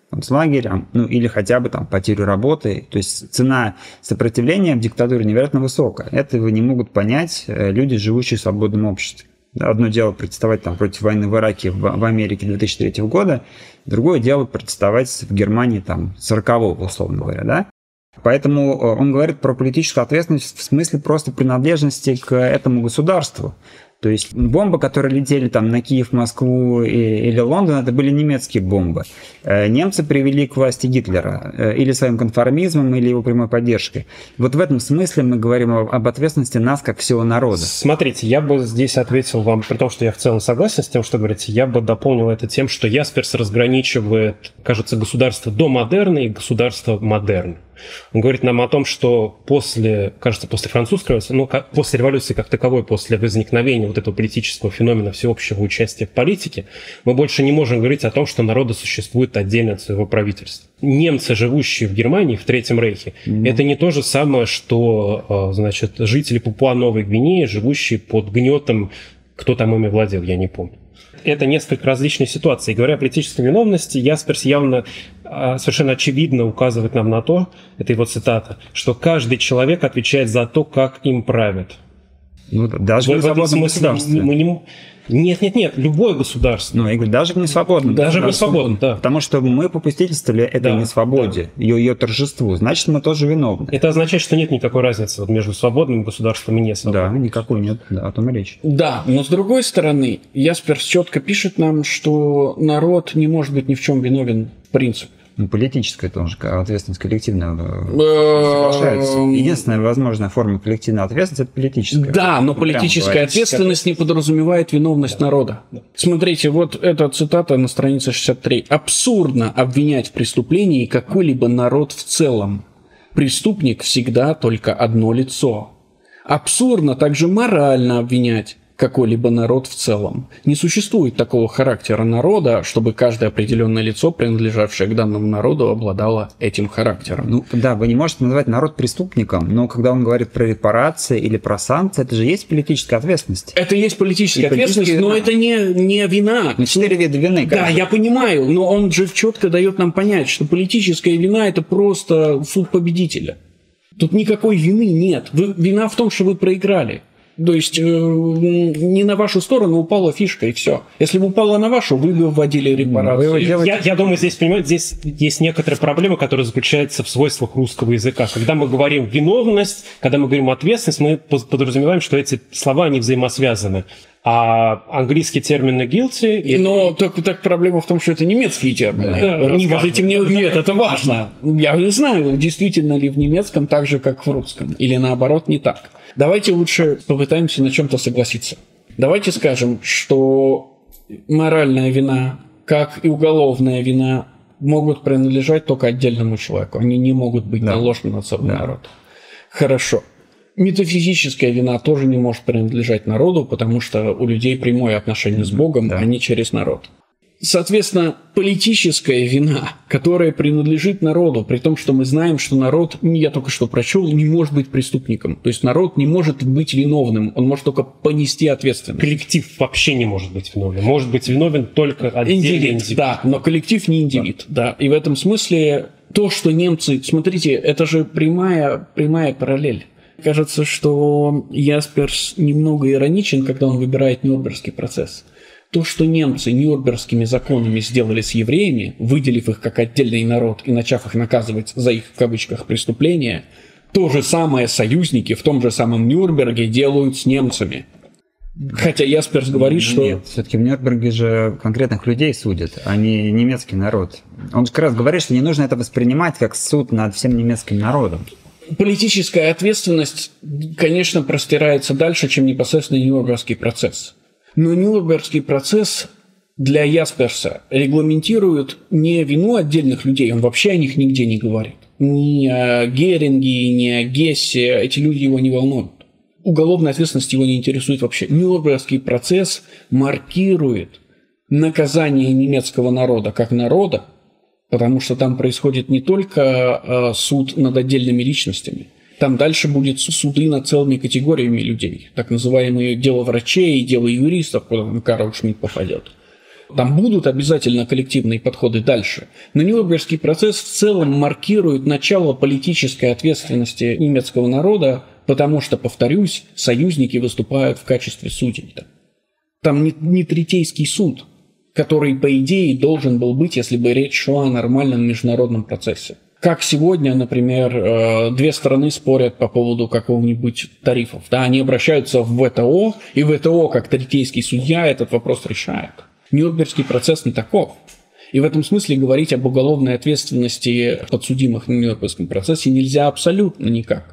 концлагеря, ну или хотя бы там потерю работы. То есть цена сопротивления в диктатуре невероятно высокая. Этого не могут понять люди, живущие в свободном обществе. Одно дело протестовать там против войны в Ираке, в, в Америке две тысячи третьего года, другое дело протестовать в Германии там сорокового, условно говоря, да? Поэтому он говорит про политическую ответственность в смысле просто принадлежности к этому государству. То есть бомбы, которые летели там на Киев, Москву или Лондон, это были немецкие бомбы. Немцы привели к власти Гитлера или своим конформизмом, или его прямой поддержкой. Вот в этом смысле мы говорим об ответственности нас как всего народа. Смотрите, я бы здесь ответил вам, при том, что я в целом согласен с тем, что говорите, я бы дополнил это тем, что Ясперс разграничивает, кажется, государство до модерна и государство модерн. Он говорит нам о том, что после, кажется, после французской революции, ну, после революции как таковой, после возникновения вот этого политического феномена всеобщего участия в политике, мы больше не можем говорить о том, что народы существуют отдельно от своего правительства. Немцы, живущие в Германии, в Третьем Рейхе, mm-hmm. это не то же самое, что, значит, жители Папуа-Новой Гвинеи, живущие под гнетом, кто там ими владел, я не помню. Это несколько различных ситуаций. И говоря о политической виновности, Ясперс явно совершенно очевидно указывает нам на то, это его цитата, что каждый человек отвечает за то, как им правят. Ну, даже в, в этом смысле мы не... Нет, нет, нет, любое государство. Ну, я говорю, даже в несвободном. Даже в несвободном, да. Потому что мы попустительствовали этой да, несвободе, да. ее, ее торжеству. Значит, мы тоже виновны. Это означает, что нет никакой разницы между свободным государством и несвободным. Да, никакой нет, да, о том и речь. Да, но с другой стороны, Ясперс четко пишет нам, что народ не может быть ни в чем виновен в принципе. Ну, политическая тоже ответственность коллективная соглашается. Единственная возможная форма коллективной ответственности – это политическая. Да, но политическая ответственность не подразумевает виновность народа. Смотрите, вот эта цитата на странице шестьдесят три. «Абсурдно обвинять в преступлении какой-либо народ в целом. Преступник всегда только одно лицо. Абсурдно также морально обвинять какой-либо народ в целом. Не существует такого характера народа, чтобы каждое определенное лицо, принадлежавшее к данному народу, обладало этим характером». Ну да, вы не можете называть народ преступником, но когда он говорит про репарации или про санкции, это же есть политическая ответственность. Это есть политическая и ответственность, но это не, не вина. Ну, четыре вида вины. Да, я понимаю, но он же четко дает нам понять, что политическая вина – это просто суд победителя. Тут никакой вины нет. Вы, вина в том, что вы проиграли. То есть э, не на вашу сторону упала фишка, и все. Если бы упала на вашу, вы бы вводили репарации. Я, я думаю, здесь, понимаете, здесь есть некоторая проблема, которая заключается в свойствах русского языка. Когда мы говорим виновность, когда мы говорим ответственность, мы подразумеваем, что эти слова, они взаимосвязаны. А английский термин guilty... Но это... так, так проблема в том, что это немецкие термины. Да, скажите мне, нет, это важно. Я не знаю, действительно ли в немецком так же, как в русском. Или наоборот, не так. Давайте лучше попытаемся на чем-то согласиться. Давайте скажем, что моральная вина, как и уголовная вина, могут принадлежать только отдельному человеку. Они не могут быть да. наложены на целый да. народ. Хорошо. Метафизическая вина тоже не может принадлежать народу, потому что у людей прямое отношение с Богом, да. а не через народ. Соответственно, политическая вина, которая принадлежит народу, при том, что мы знаем, что народ, я только что прочел, не может быть преступником. То есть народ не может быть виновным, он может только понести ответственность. Коллектив вообще не может быть виновен. Может быть виновен только отдельный индивид. индивид. Да, но коллектив не индивид. Да. Да. И в этом смысле то, что немцы... Смотрите, это же прямая, прямая параллель. Кажется, что Ясперс немного ироничен, когда он выбирает Нюрнбергский процесс. То, что немцы нюрнбергскими законами сделали с евреями, выделив их как отдельный народ и начав их наказывать за их, в кавычках, преступления, то же самое союзники в том же самом Нюрнберге делают с немцами. Хотя Ясперс говорит, что... Нет, все-таки в Нюрнберге же конкретных людей судят, а не немецкий народ. Он же как раз говорит, что не нужно это воспринимать как суд над всем немецким народом. Политическая ответственность, конечно, простирается дальше, чем непосредственно Нюрнбергский процесс. Но Нюрнбергский процесс для Ясперса регламентирует не вину отдельных людей, он вообще о них нигде не говорит. Ни о Геринге, ни о Гессе, эти люди его не волнуют. Уголовная ответственность его не интересует вообще. Нюрнбергский процесс маркирует наказание немецкого народа как народа, потому что там происходит не только суд над отдельными личностями, там дальше будет суды над целыми категориями людей, так называемые дело врачей, дело юристов, куда Карл Шмидт попадет. Там будут обязательно коллективные подходы дальше. Но Нюрнбергский процесс в целом маркирует начало политической ответственности немецкого народа, потому что, повторюсь, союзники выступают в качестве судей. Там не, не Третейский суд, который, по идее, должен был быть, если бы речь шла о нормальном международном процессе. Как сегодня, например, две стороны спорят по поводу какого-нибудь тарифов. Да, они обращаются в ВТО, и ВТО, как третейский судья, этот вопрос решает. Нюрнбергский процесс не таков. И в этом смысле говорить об уголовной ответственности подсудимых на Нюрнбергском процессе нельзя абсолютно никак.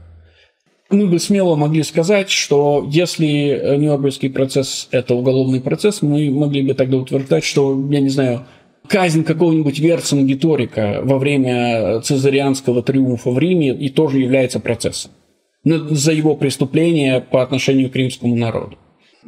Мы бы смело могли сказать, что если Нюрнбергский процесс – это уголовный процесс, мы могли бы тогда утверждать, что, я не знаю, казнь какого-нибудь Верцингеторика во время цезарианского триумфа в Риме и тоже является процессом за его преступление по отношению к римскому народу.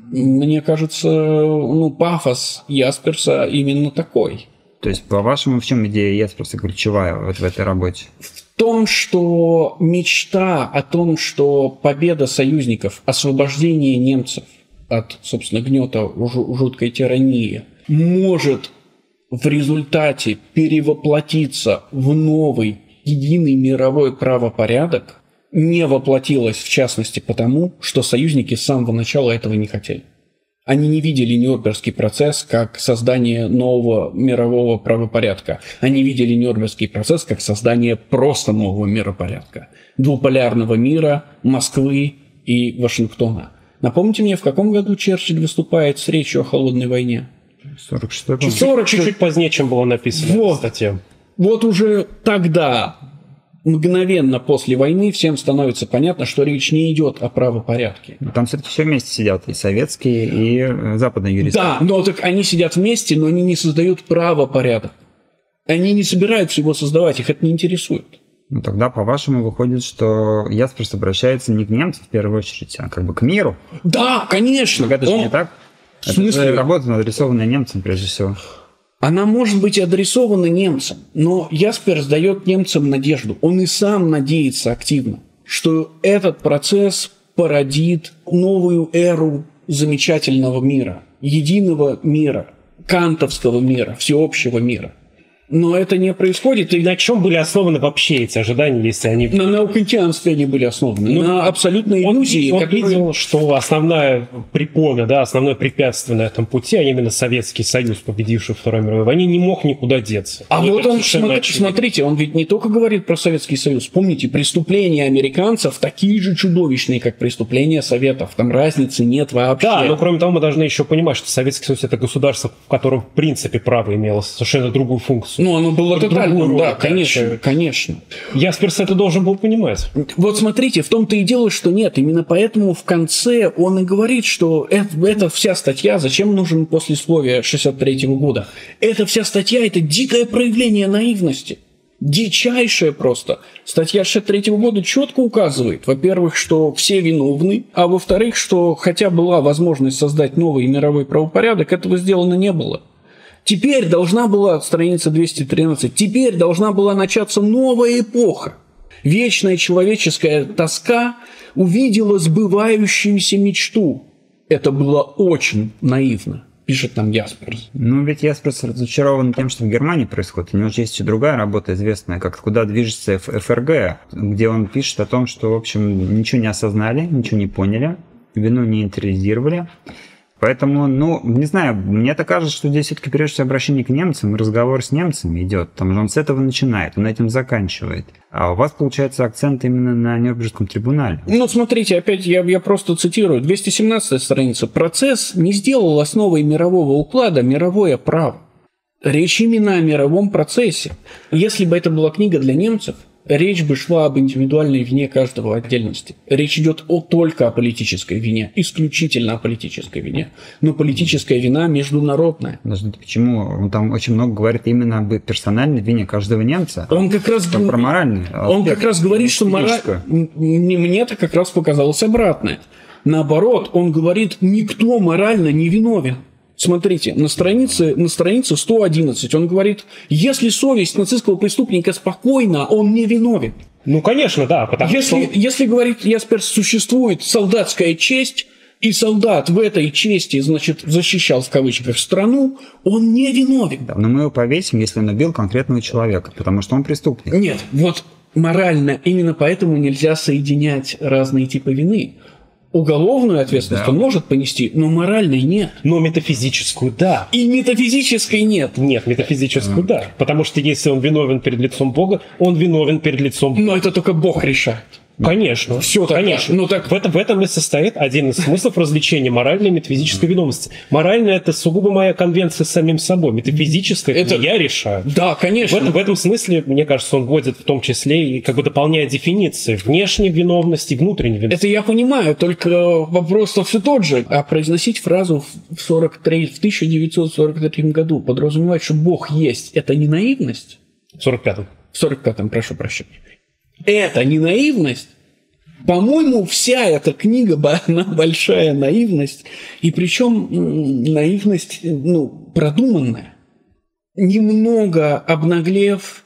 Мне кажется, ну, пафос Ясперса именно такой. То есть, по-вашему, в чем идея Ясперса ключевая вот в этой работе? В том, что мечта о том, что победа союзников, освобождение немцев от, собственно, гнета жуткой тирании может в результате перевоплотиться в новый единый мировой правопорядок, не воплотилась, в частности, потому, что союзники с самого начала этого не хотели. Они не видели Нюрнбергский процесс как создание нового мирового правопорядка. Они видели Нюрнбергский процесс как создание просто нового миропорядка. Двуполярного мира, Москвы и Вашингтона. Напомните мне, в каком году Черчилль выступает с речью о холодной войне? сорок шестой год. Чуть-чуть позднее, чем было написано вот, в статье. Вот уже тогда, мгновенно после войны, всем становится понятно, что речь не идет о правопорядке. Там все-таки все вместе сидят, и советские, и западные юристы. Да, но так они сидят вместе, но они не создают правопорядок. Они не собираются его создавать, их это не интересует. Ну тогда, по-вашему, выходит, что Ясперс обращается не к немцам в первую очередь, а как бы к миру. Да, конечно. Так это же Он... не так? В смысле? Это работа, адресованная немцам, прежде всего. Она может быть адресована немцам, но Ясперс дает немцам надежду. Он и сам надеется активно, что этот процесс породит новую эру замечательного мира, единого мира, кантовского мира, всеобщего мира. Но это не происходит. И на чем были основаны вообще эти ожидания, если они... На наукантианстве они были основаны, ну, на абсолютной иллюзии. Он которые... видел, что основная препона, да, основное препятствие на этом пути, а именно Советский Союз, победивший в Второй мировой войне, не мог никуда деться. А И вот он, смотри, очевидно. смотрите, он ведь не только говорит про Советский Союз. Помните, преступления американцев такие же чудовищные, как преступления Советов. Там разницы нет вообще. Да, но кроме того, мы должны еще понимать, что Советский Союз – это государство, в котором, в принципе, право имело совершенно другую функцию. Ну, оно было тотальным, да, конечно, это... конечно. Ясперс это должен был понимать. Вот смотрите, в том-то и дело, что нет. Именно поэтому в конце он и говорит, что это, это вся статья, зачем нужен послесловие шестьдесят третьего года. Эта вся статья – это дикое проявление наивности. Дичайшее просто. Статья шестьдесят третьего года четко указывает, во-первых, что все виновны, а во-вторых, что хотя была возможность создать новый мировой правопорядок, этого сделано не было. Теперь должна была, страница двести тринадцать, теперь должна была начаться новая эпоха. Вечная человеческая тоска увидела сбывающуюся мечту. Это было очень наивно, пишет нам Ясперс. Ну, ведь Ясперс разочарован тем, что в Германии происходит. У него же есть еще другая работа известная, как «Куда движется ФРГ», где он пишет о том, что, в общем, ничего не осознали, ничего не поняли, вину не интериоризировали. Поэтому, ну, не знаю, мне-то кажется, что здесь все-таки прежде всего обращение к немцам, разговор с немцами идет, потому что он с этого начинает, он этим заканчивает. А у вас, получается, акцент именно на Нюрнбергском трибунале. Ну, смотрите, опять я, я просто цитирую, двести семнадцатая страница. «Процесс не сделал основой мирового уклада мировое право». Речь именно о мировом процессе. Если бы это была книга для немцев, речь бы шла об индивидуальной вине каждого в отдельности. Речь идет о, только о политической вине, исключительно о политической вине. Но политическая вина международная. Подождите, почему? Он там очень много говорит именно об персональной вине каждого немца. Он как раз, там про моральный он аспект, как раз говорит, что мораль... Мне-то как раз показалось обратное. Наоборот, он говорит, никто морально не виновен. Смотрите, на странице, на странице сто одиннадцать он говорит, если совесть нацистского преступника спокойна, он не виновен. Ну, конечно, да. Потому если, что... если, говорит Ясперс, существует солдатская честь, и солдат в этой чести, значит, защищал в кавычках страну, он не виновен. Да, но мы его повесим, если он убил конкретного человека, потому что он преступник. Нет, вот морально именно поэтому нельзя соединять разные типы вины. Уголовную ответственность да. он может понести, но моральной нет. Но метафизическую – да. И метафизической нет. Нет, метафизическую – да. Потому что если он виновен перед лицом Бога, он виновен перед лицом Бога. Но это только Бог решает. Конечно. Все так, конечно. Ну, так... В, этом, в этом и состоит один из смыслов развлечения моральной и метафизической виновности. Моральная – это сугубо моя конвенция с самим собой. Метафизическая – это я решаю. Да, конечно. В этом, в этом смысле, мне кажется, он вводит в том числе и как бы дополняет дефиниции внешней виновности и внутренней виновности. Это я понимаю, только вопрос все тот же. А произносить фразу в, сорок три, в тысяча девятьсот сорок третьем году подразумевать, что Бог есть – это не наивность? В сорок пятом. В сорок пятом, прошу прощения. Это не наивность. По-моему, вся эта книга, она большая наивность. И причем наивность, ну, продуманная. Немного обнаглев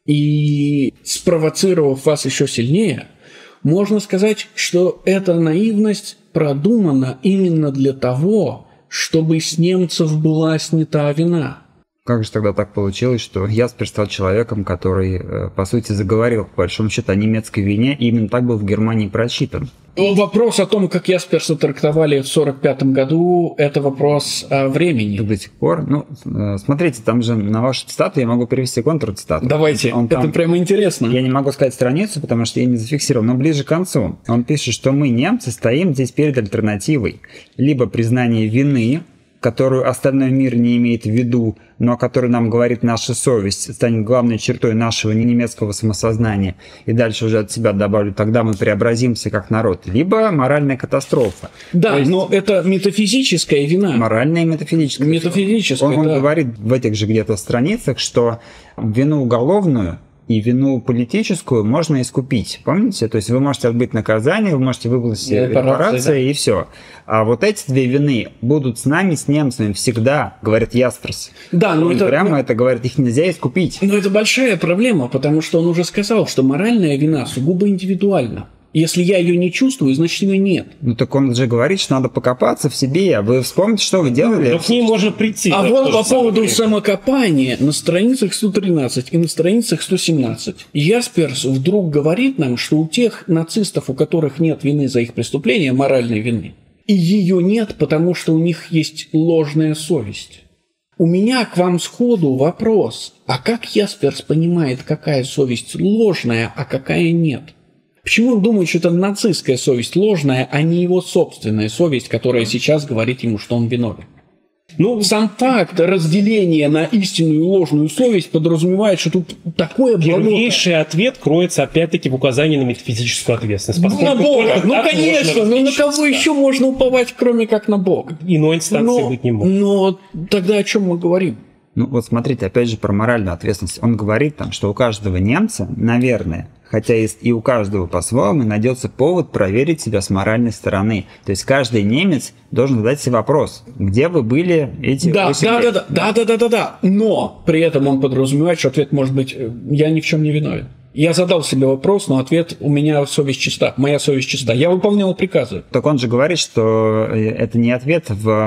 и спровоцировав вас еще сильнее, можно сказать, что эта наивность продумана именно для того, чтобы с немцев была снята вина. Как же тогда так получилось, что Яспер стал человеком, который, по сути, заговорил, по большому счету, о немецкой вине, и именно так был в Германии просчитан? Вопрос о том, как Ясперса трактовали в сорок пятом году, это вопрос о времени. До сих пор. Ну, смотрите, там же на вашу цитату я могу перевести контрцитату. Давайте, Он там, это прямо интересно. Я не могу сказать страницу, потому что я не зафиксировал, но ближе к концу. Он пишет, что мы, немцы, стоим здесь перед альтернативой. Либо признание вины, которую остальной мир не имеет в виду, но о которой нам говорит наша совесть, станет главной чертой нашего немецкого самосознания. И дальше уже от себя добавлю, тогда мы преобразимся как народ. Либо моральная катастрофа. Да, есть, но это метафизическая вина. Моральная и метафизическая. Метафизическая, Он, он да. говорит в этих же где-то страницах, что вину уголовную и вину политическую можно искупить. Помните? То есть вы можете отбыть наказание, вы можете выплатить репарации, да. и все. А вот эти две вины будут с нами, с немцами, всегда, говорит Ясперс. Да, но это... Прямо это говорит, их нельзя искупить. Но это большая проблема, потому что он уже сказал, что моральная вина сугубо индивидуальна. Если я ее не чувствую, значит ее нет. Ну так он же говорит, что надо покопаться в себе. А вы вспомните, что вы делали? Но к ней можно прийти. А вот по поводу самокопания на страницах сто тринадцать и на страницах сто семнадцать Ясперс вдруг говорит нам, что у тех нацистов, у которых нет вины за их преступления, моральной вины, и ее нет, потому что у них есть ложная совесть. У меня к вам сходу вопрос. А как Ясперс понимает, какая совесть ложная, а какая нет? Почему он думает, что это нацистская совесть ложная, а не его собственная совесть, которая сейчас говорит ему, что он виновен? Ну, сам факт разделения на истинную и ложную совесть подразумевает, что тут такое болото. Первейший ответ кроется опять-таки в указании на метафизическую ответственность. Ну, на Бога, ну конечно, но на кого еще можно уповать, кроме как на Бога? Иной инстанции быть не может. Но тогда о чем мы говорим? Ну вот смотрите, опять же про моральную ответственность. Он говорит там, что у каждого немца, наверное, хотя и у каждого по-своему, найдется повод проверить себя с моральной стороны. То есть каждый немец должен задать себе вопрос, где вы были эти да, восемь да, лет? Да, да, да, да, да, да. Но при этом он подразумевает, что ответ может быть «я ни в чем не виновен». Я задал себе вопрос, но ответ «у меня совесть чиста», «моя совесть чиста». Я выполнял приказы. Так он же говорит, что это не ответ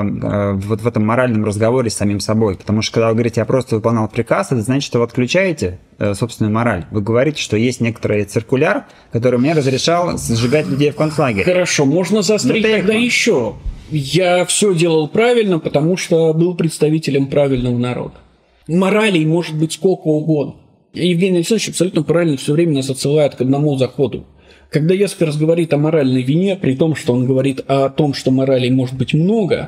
в, вот в этом моральном разговоре с самим собой. Потому что когда вы говорите «я просто выполнял приказ», это значит, что вы отключаете собственную мораль. Вы говорите, что есть некоторый циркуляр, который мне разрешал сжигать людей в концлагере. Хорошо, можно заострить тогда еще. Я все делал правильно, потому что был представителем правильного народа. Моралей может быть сколько угодно. Евгений Александрович абсолютно правильно все время нас отсылает к одному заходу. Когда Ясперс говорит о моральной вине, при том, что он говорит о том, что моралей может быть много,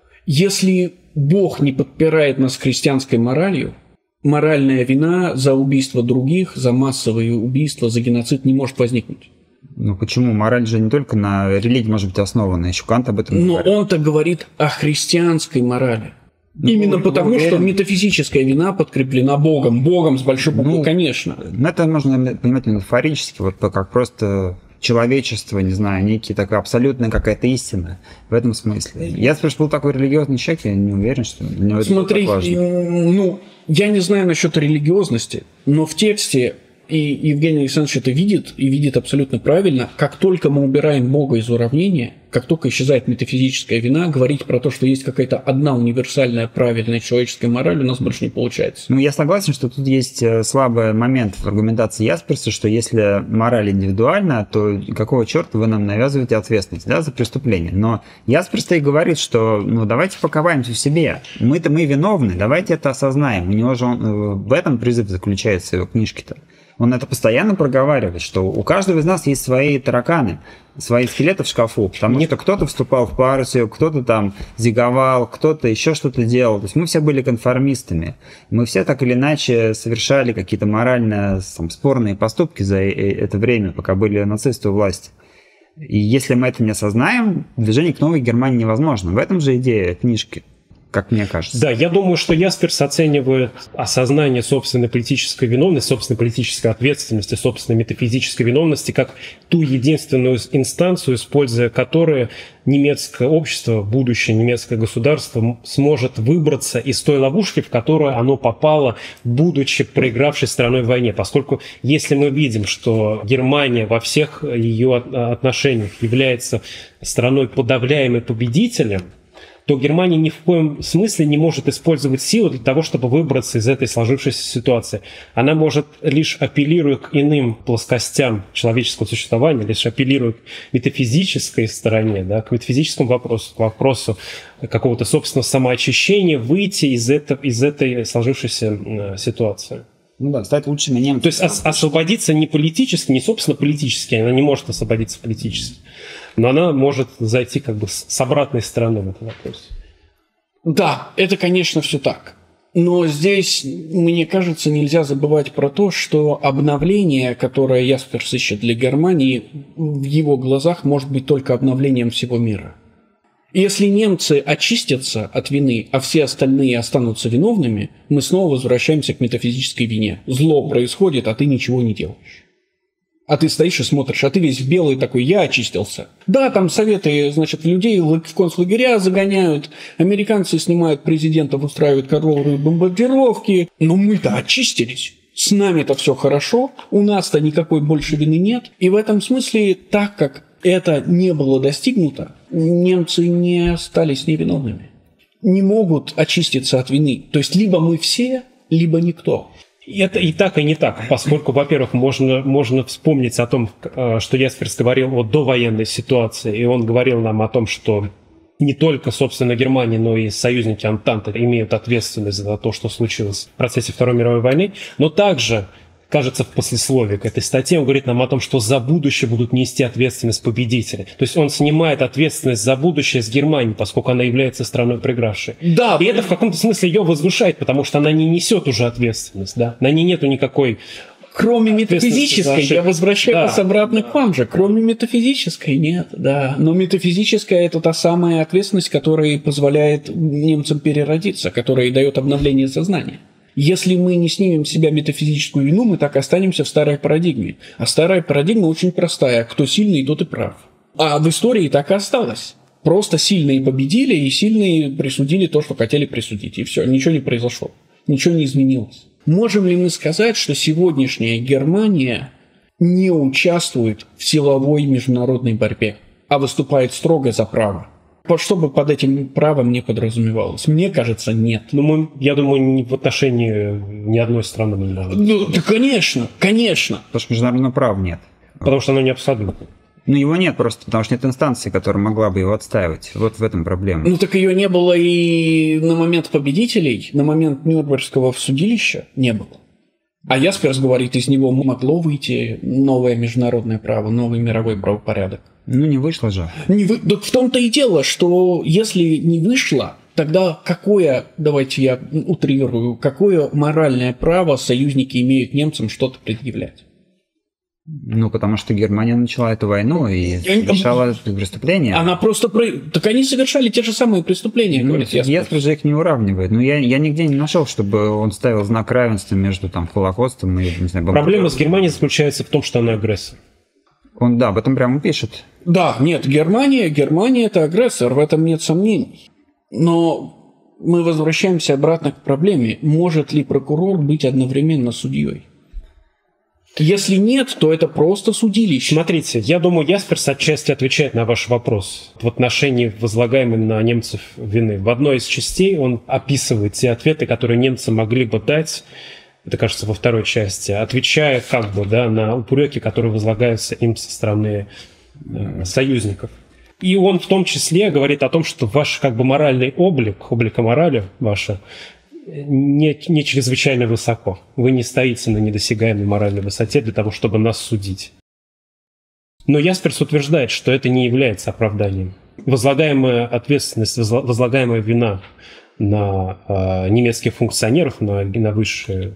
если Бог не подпирает нас христианской моралью, моральная вина за убийство других, за массовые убийства, за геноцид не может возникнуть. Ну почему? Мораль же не только на религии может быть основана, еще Кант об этом Но говорит. Но он-то говорит о христианской морали. Ну, Именно потому, уверен. что метафизическая вина подкреплена Богом. Богом с большой буквы, ну, конечно. Это можно понимать метафорически, вот как просто человечество, не знаю, некий такая абсолютная какая-то истина в этом смысле. Я спрашивал, был такой религиозный человек, я не уверен, что для него Смотри, это так важно. Ну, я не знаю насчет религиозности, но в тексте И Евгений Александрович это видит, и видит абсолютно правильно. Как только мы убираем Бога из уравнения, как только исчезает метафизическая вина, говорить про то, что есть какая-то одна универсальная правильная человеческая мораль, у нас больше не получается. Ну, я согласен, что тут есть слабый момент в аргументации Ясперса, что если мораль индивидуальна, то какого черта вы нам навязываете ответственность, да, за преступление? Но Ясперс-то и говорит, что ну давайте покопаемся в себе. Мы-то мы виновны, давайте это осознаем. У него же он, в этом призыв заключается, в его книжке-то. Он это постоянно проговаривает, что у каждого из нас есть свои тараканы, свои скелеты в шкафу, потому что кто-то вступал в партию, кто-то там зиговал, кто-то еще что-то делал. То есть мы все были конформистами. Мы все так или иначе совершали какие-то морально там, спорные поступки за это время, пока были нацисты у власти. И если мы это не осознаем, движение к новой Германии невозможно. В этом же идея книжки, как мне кажется. Да, я думаю, что Ясперс оценивает осознание собственной политической виновности, собственной политической ответственности, собственной метафизической виновности как ту единственную инстанцию, используя которую немецкое общество, будущее немецкое государство сможет выбраться из той ловушки, в которую оно попало, будучи проигравшей страной в войне. Поскольку если мы видим, что Германия во всех ее отношениях является страной подавляемой победителем, то Германия ни в коем смысле не может использовать силу для того, чтобы выбраться из этой сложившейся ситуации. Она может, лишь апеллируя к иным плоскостям человеческого существования, лишь апеллируя к метафизической стороне, да, к метафизическому вопросу, к вопросу какого-то собственного самоочищения, выйти из, это, из этой сложившейся ситуации. Ну да, стать лучшими немцами. То есть ос- освободиться не политически, не собственно политически, она не может освободиться политически, но она может зайти как бы с обратной стороны в этом вопросе. Да, это, конечно, все так. Но здесь, мне кажется, нельзя забывать про то, что обновление, которое Ясперс ищет для Германии, в его глазах может быть только обновлением всего мира. Если немцы очистятся от вины, а все остальные останутся виновными, мы снова возвращаемся к метафизической вине. Зло происходит, а ты ничего не делаешь. А ты стоишь и смотришь, а ты весь белый такой, я очистился. Да, там советы, значит, людей в концлагеря загоняют, американцы снимают президентов, устраивают кровавые бомбардировки, но мы-то очистились. С нами-то все хорошо, у нас-то никакой больше вины нет. И в этом смысле, так как это не было достигнуто, немцы не остались невиновными. Не могут очиститься от вины. То есть либо мы все, либо никто. И это и так, и не так, поскольку, во-первых, можно, можно вспомнить о том, что Ясперс говорил о довоенной ситуации, и он говорил нам о том, что не только, собственно, Германия, но и союзники Антанты имеют ответственность за то, что случилось в процессе Второй мировой войны, но также, кажется, в послесловии к этой статье он говорит нам о том, что за будущее будут нести ответственность победители. То есть он снимает ответственность за будущее с Германии, поскольку она является страной проигравшей. Да, и это в каком-то смысле ее возвышает, потому что она не несет уже ответственность. Да? На ней нету никакой... Кроме метафизической, я возвращаюсь да. обратно к вам же. Кроме метафизической нет, да. Но метафизическая – это та самая ответственность, которая позволяет немцам переродиться, которая дает обновление сознания. Если мы не снимем с себя метафизическую вину, мы так останемся в старой парадигме. А старая парадигма очень простая. Кто сильный, тот и прав. А в истории так и осталось. Просто сильные победили, и сильные присудили то, что хотели присудить. И все, ничего не произошло. Ничего не изменилось. Можем ли мы сказать, что сегодняшняя Германия не участвует в силовой международной борьбе, а выступает строго за право? Что бы под этим правом не подразумевалось? Мне кажется, нет. Ну, мы, я думаю, не в отношении ни одной страны мы не можем. Ну, да, конечно, конечно. Потому что международного права нет. Потому что оно не абсолютно. Ну, его нет просто, потому что нет инстанции, которая могла бы его отстаивать. Вот в этом проблема. Ну, так ее не было и на момент победителей, на момент Нюрнбергского судилища не было. А Ясперс говорит, из него могло выйти новое международное право, новый мировой правопорядок. Ну, не вышло же. Не вы... Так в том-то и дело, что если не вышло, тогда какое, давайте я утрирую, какое моральное право союзники имеют немцам что-то предъявлять? Ну, потому что Германия начала эту войну и совершала преступления. Она просто... Так они совершали те же самые преступления, ну, говорит Ясперс. Ясперс же их не уравнивает. Ну, я, я нигде не нашел, чтобы он ставил знак равенства между там Холокостом и, не знаю, Проблема с Германией заключается в том, что она агрессор. Он, да, об этом прямо пишет. Да, нет, Германия, Германия – это агрессор, в этом нет сомнений. Но мы возвращаемся обратно к проблеме. Может ли прокурор быть одновременно судьей? Если нет, то это просто судилище. Смотрите, я думаю, Ясперс отчасти отвечает на ваш вопрос в отношении возлагаемой на немцев вины. В одной из частей он описывает те ответы, которые немцы могли бы дать, это, кажется, во второй части, отвечая как бы, да, на упреки, которые возлагаются им со стороны э, союзников. И он в том числе говорит о том, что ваш как бы моральный облик, облика морали ваша, Не, не чрезвычайно высоко. Вы не стоите на недосягаемой моральной высоте для того, чтобы нас судить. Но Ясперс утверждает, что это не является оправданием. Возлагаемая ответственность, возлагаемая вина на э, немецких функционеров, на, на высший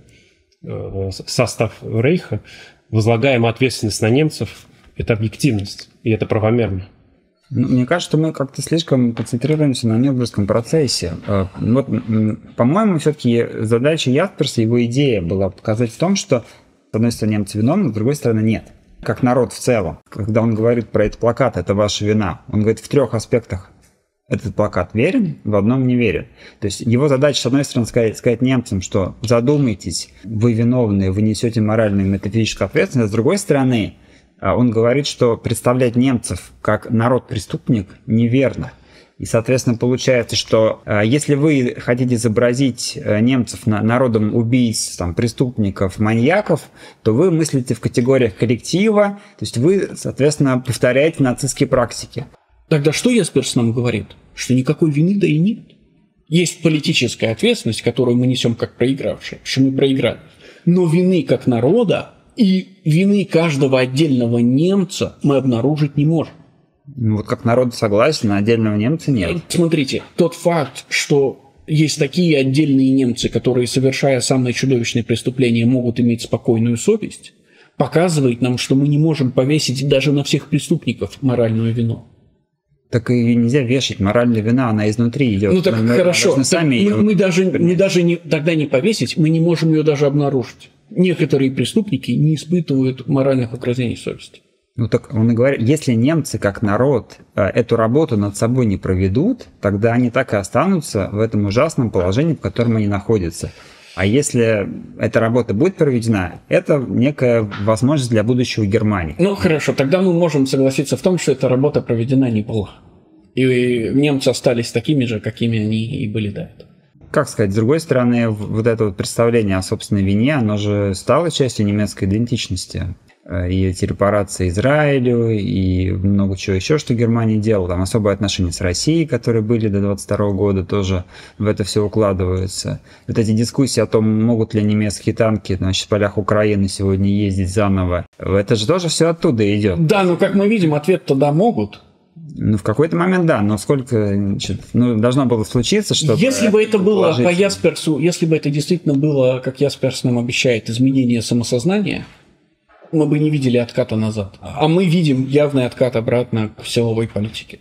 э, состав Рейха, возлагаемая ответственность на немцев – это объективность, и это правомерно. Мне кажется, что мы как-то слишком концентрируемся на Нюрнбергском процессе. Вот, по-моему, все-таки задача Ясперса, его идея была показать в том, что, с одной стороны, немцы виновны, с другой стороны, нет. Как народ в целом. Когда он говорит про этот плакат, это ваша вина, он говорит в трех аспектах. Этот плакат верен, в одном не верен. То есть его задача, с одной стороны, сказать, сказать немцам, что задумайтесь, вы виновны, вы несете моральную и метафизическую ответственность, а с другой стороны, он говорит, что представлять немцев как народ-преступник неверно. И, соответственно, получается, что если вы хотите изобразить немцев народом убийц, там, преступников, маньяков, то вы мыслите в категориях коллектива, то есть вы, соответственно, повторяете нацистские практики. Тогда что Ясперс нам говорит? Что никакой вины да и нет. Есть политическая ответственность, которую мы несем как проигравшие, что мы проиграли. Но вины как народа и вины каждого отдельного немца мы обнаружить не можем. Ну, вот как народ согласен, а отдельного немца нет. Смотрите, тот факт, что есть такие отдельные немцы, которые, совершая самые чудовищные преступления, могут иметь спокойную совесть, показывает нам, что мы не можем повесить даже на всех преступников моральную вину. Так и нельзя вешать. Моральная вина, она изнутри идет. Ну так мы, хорошо. Так сами мы, ее... мы даже, мы даже не, тогда не повесить, мы не можем ее даже обнаружить. Некоторые преступники не испытывают моральных угрызений совести. Ну так он и говорит, если немцы как народ эту работу над собой не проведут, тогда они так и останутся в этом ужасном положении, в котором они находятся. А если эта работа будет проведена, это некая возможность для будущего Германии. Ну хорошо, тогда мы можем согласиться в том, что эта работа проведена не была. И немцы остались такими же, какими они и были до этого. Как сказать, с другой стороны, вот это вот представление о собственной вине, оно же стало частью немецкой идентичности. И эти репарации Израилю, и много чего еще, что Германия делала. Там особые отношения с Россией, которые были до двадцать второго года, тоже в это все укладываются. Вот эти дискуссии о том, могут ли немецкие танки на полях Украины сегодня ездить заново, это же тоже все оттуда идет. Да, но как мы видим, ответ тогда могут. Ну, в какой-то момент, да, но сколько, значит, ну, должно было случиться, чтобы... Если бы это было положить... по Ясперсу, если бы это действительно было, как Ясперс нам обещает, изменение самосознания, мы бы не видели отката назад. А мы видим явный откат обратно к силовой политике.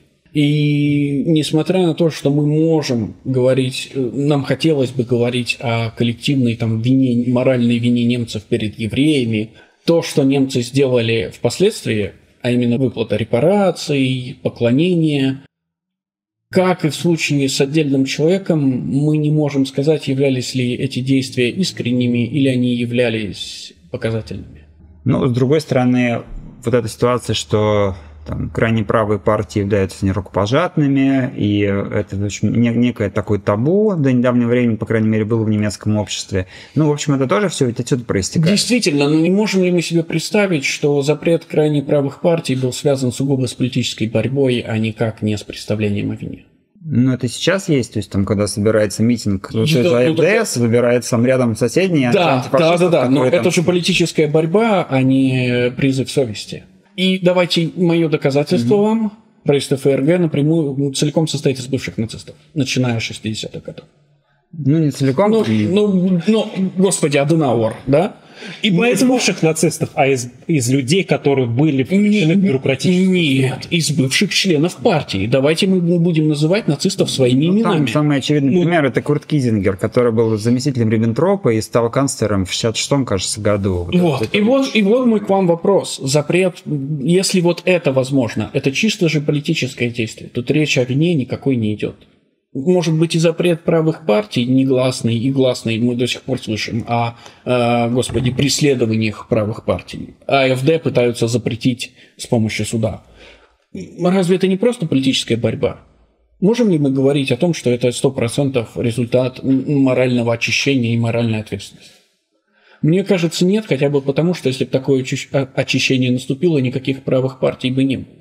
И несмотря на то, что мы можем говорить, нам хотелось бы говорить о коллективной там, вине, моральной вине немцев перед евреями, то, что немцы сделали впоследствии, а именно выплата репараций, поклонение. Как и в случае с отдельным человеком, мы не можем сказать, являлись ли эти действия искренними или они являлись показательными. Ну, с другой стороны, вот эта ситуация, что там, крайне правые партии являются нерукопожатными, и это в общем, некое такое табу до недавнего времени, по крайней мере, было в немецком обществе. Ну, в общем, это тоже все ведь отсюда проистекает. Действительно, но не можем ли мы себе представить, что запрет крайне правых партий был связан сугубо с политической борьбой, а никак не с представлением о вине? Ну, это сейчас есть, то есть там, когда собирается митинг, Ну, то да, АФДС ну, выбирается там рядом соседний да, да, да, да, но там... это же политическая борьба, а не призыв совести. И давайте мое доказательство mm-hmm. вам. Правительство ФРГ напрямую целиком состоит из бывших нацистов, начиная с шестидесятых годов. Ну, не целиком. Ну, ну, ну господи, Аденауэр, да? И не поэтому... из бывших нацистов, а из, из людей, которые были включены в бюрократическую... Нет, из бывших членов партии. Давайте мы будем называть нацистов своими ну, именами. Там самый очевидный ну... пример – это Курт Кизингер, который был заместителем Риббентропа и стал канцлером в шестьдесят шестом, кажется, году. Вот, вот. И, вот, и вот мой к вам вопрос. Запрет, если вот это возможно, это чисто же политическое действие. Тут речь о вине никакой не идет. Может быть, и запрет правых партий, негласный и гласный, мы до сих пор слышим о, о, господи, преследованиях правых партий. АФД пытаются запретить с помощью суда. Разве это не просто политическая борьба? Можем ли мы говорить о том, что это сто процентов результат морального очищения и моральной ответственности? Мне кажется, нет, хотя бы потому, что если бы такое очищение наступило, никаких правых партий бы не было.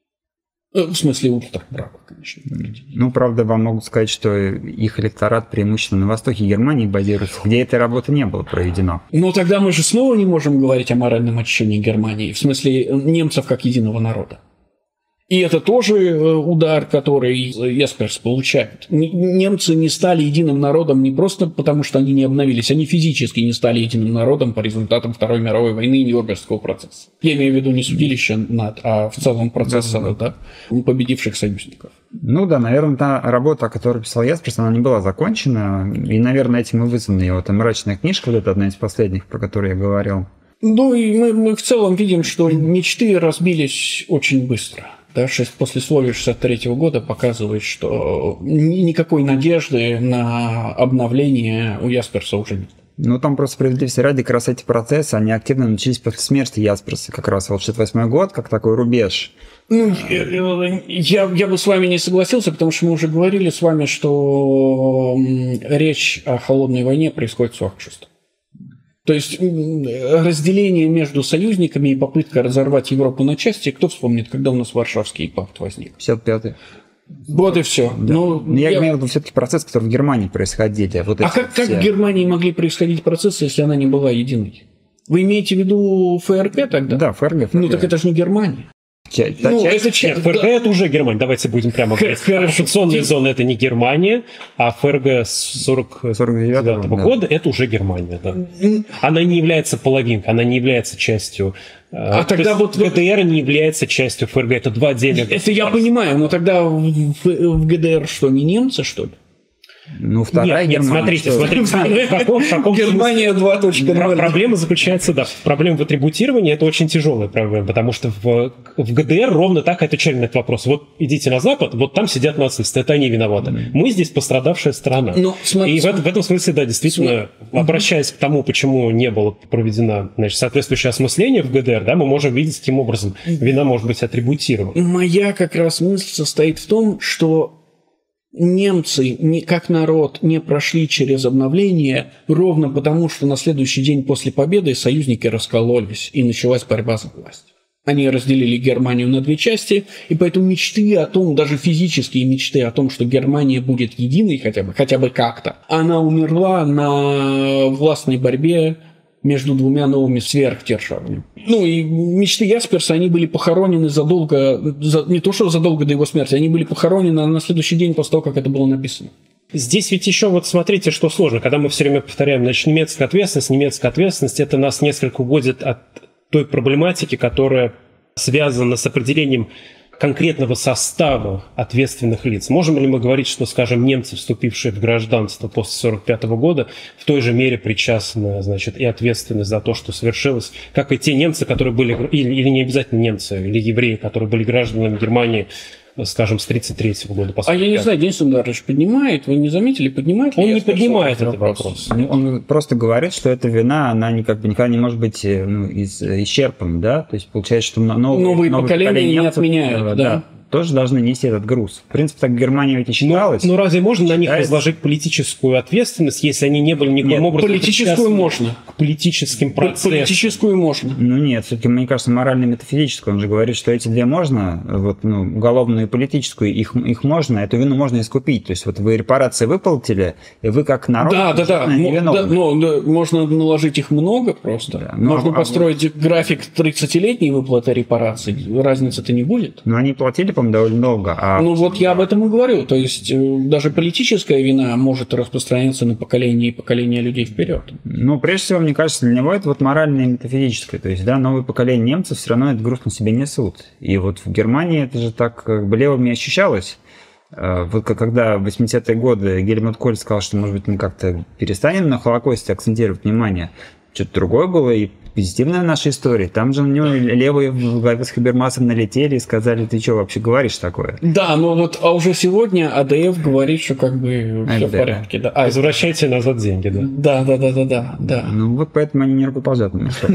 В смысле, ультраправых, конечно. Ну, правда, вам могут сказать, что их электорат преимущественно на востоке Германии базируется, где этой работы не было проведено. Но тогда мы же снова не можем говорить о моральном очищении Германии, в смысле немцев как единого народа. И это тоже удар, который Ясперс получает. Немцы не стали единым народом не просто потому, что они не обновились, они физически не стали единым народом по результатам Второй мировой войны и Нюрнбергского процесса. Я имею в виду не судилище над, а в целом процесс да, да, победивших союзников. Ну да, наверное, та работа, о которой писал Ясперс, она не была закончена. И, наверное, этим и вызвана его там мрачная книжка, вот это одна из последних, про которую я говорил. Ну и мы, мы в целом видим, что мечты разбились очень быстро. Да, послесловие шестьдесят третьего года показывает, что никакой надежды на обновление у Ясперса уже нет. Ну, там просто справедливости ради, как раз эти процессы, они активно начались после смерти Ясперса, как раз вот шестьдесят восьмой год, как такой рубеж. Ну, я, я бы с вами не согласился, потому что мы уже говорили с вами, что речь о холодной войне происходит в сорок шестом. То есть разделение между союзниками и попытка разорвать Европу на части, кто вспомнит, когда у нас Варшавский пакт возник? пятьдесят пятый. Вот и все. Да. Ну, я, я имею в виду все-таки процесс, который в Германии происходили. Вот а как, все... как в Германии могли происходить процессы, если она не была единой? Вы имеете в виду ФРГ тогда? Да, ФРГ. ФРГ. Ну так это же не Германия. Ча- ну, часть... это... Нет, ФРГ да. это уже Германия, давайте будем прямо говорить. Оккупационная зона это не Германия, а ФРГ с сорок девятого да. года это уже Германия. Да. Она не является половинкой, она не является частью. А то тогда вот ГДР не является частью ФРГ, это два отдельных. Это я понимаю, но тогда в, в ГДР что, не немцы, что ли? Ну, вторая нет, нет, смотрите, смотрите. В каком, в каком Германия два точка ноль. Проблема заключается, да, проблема в атрибутировании, это очень тяжелая проблема, потому что в, в ГДР ровно так отвечали на этот вопрос. Вот идите на Запад, вот там сидят нацисты, это они виноваты. Мы здесь пострадавшая страна. Но, смотри, и в, в этом смысле, да, действительно, смотри. Обращаясь к тому, почему не было проведено, значит, соответствующее осмысление в ГДР, да, мы можем видеть, каким образом вина может быть атрибутирована. Моя как раз мысль состоит в том, что немцы, не, как народ, не прошли через обновление ровно потому, что на следующий день после победы союзники раскололись, и началась борьба за власть. Они разделили Германию на две части, и поэтому мечты о том, даже физические мечты о том, что Германия будет единой хотя бы, хотя бы как-то, она умерла на властной борьбе между двумя новыми сверхдержавами. Ну и мечты Ясперса, они были похоронены задолго, за, не то что задолго до его смерти, они были похоронены на следующий день после того, как это было написано. Здесь ведь еще вот смотрите, что сложно. Когда мы все время повторяем, значит, немецкая ответственность, немецкая ответственность, это нас несколько уводит от той проблематики, которая связана с определением конкретного состава ответственных лиц. Можем ли мы говорить, что, скажем, немцы, вступившие в гражданство после сорок пятого года, в той же мере причастны, значит, и ответственны за то, что совершилось, как и те немцы, которые были, или, или не обязательно немцы, или евреи, которые были гражданами Германии, скажем, с тридцать третьего года. А я не знаю, Денис Эдуардович поднимает, вы не заметили, поднимает ли? Он не поднимает этот вопрос. вопрос. Он просто говорит, что эта вина, она не, как бы, никогда не может быть ну, из, исчерпана, да? То есть получается, что новые, новые, новые поколения, поколения не немцев, отменяют, да. да. тоже должны нести этот груз. В принципе, так Германия ведь и считалась. Но, но разве можно на них возложить политическую ответственность, если они не были никаким нет, образом политическую можно. К политическим процессам? Политическую можно. Ну нет, все-таки, мне кажется, морально-метафизическую. Он же говорит, что эти две можно, вот, ну, уголовную и политическую, их, их можно, эту вину можно искупить. То есть вот вы репарации выплатили, и вы как народ... Да, да, да. да, ну, да. Можно наложить их много просто. Да, но, можно а, построить а... график тридцатилетней выплаты репараций. Разницы-то не будет. Но они платили, довольно долго. А... Ну вот я об этом и говорю. То есть даже политическая вина может распространяться на поколение и поколение людей вперед. Ну, прежде всего, мне кажется, для него это вот моральное и метафизическое. То есть, да, новое поколение немцев все равно этот груз на себе несут. И вот в Германии это же так как бы левыми ощущалось. Вот когда в восьмидесятые годы Гельмут Коль сказал, что, может быть, мы как-то перестанем на Холокосте акцентировать внимание, что-то другое было, и позитивная наша история. Там же на него левые в главе с Хабермасом налетели и сказали, ты что вообще говоришь такое? Да, но вот а уже сегодня АДФ говорит, что как бы все в порядке. Да. А, возвращайте назад деньги, да? Да, да, да, да, да, да. Ну вот поэтому они не продолжают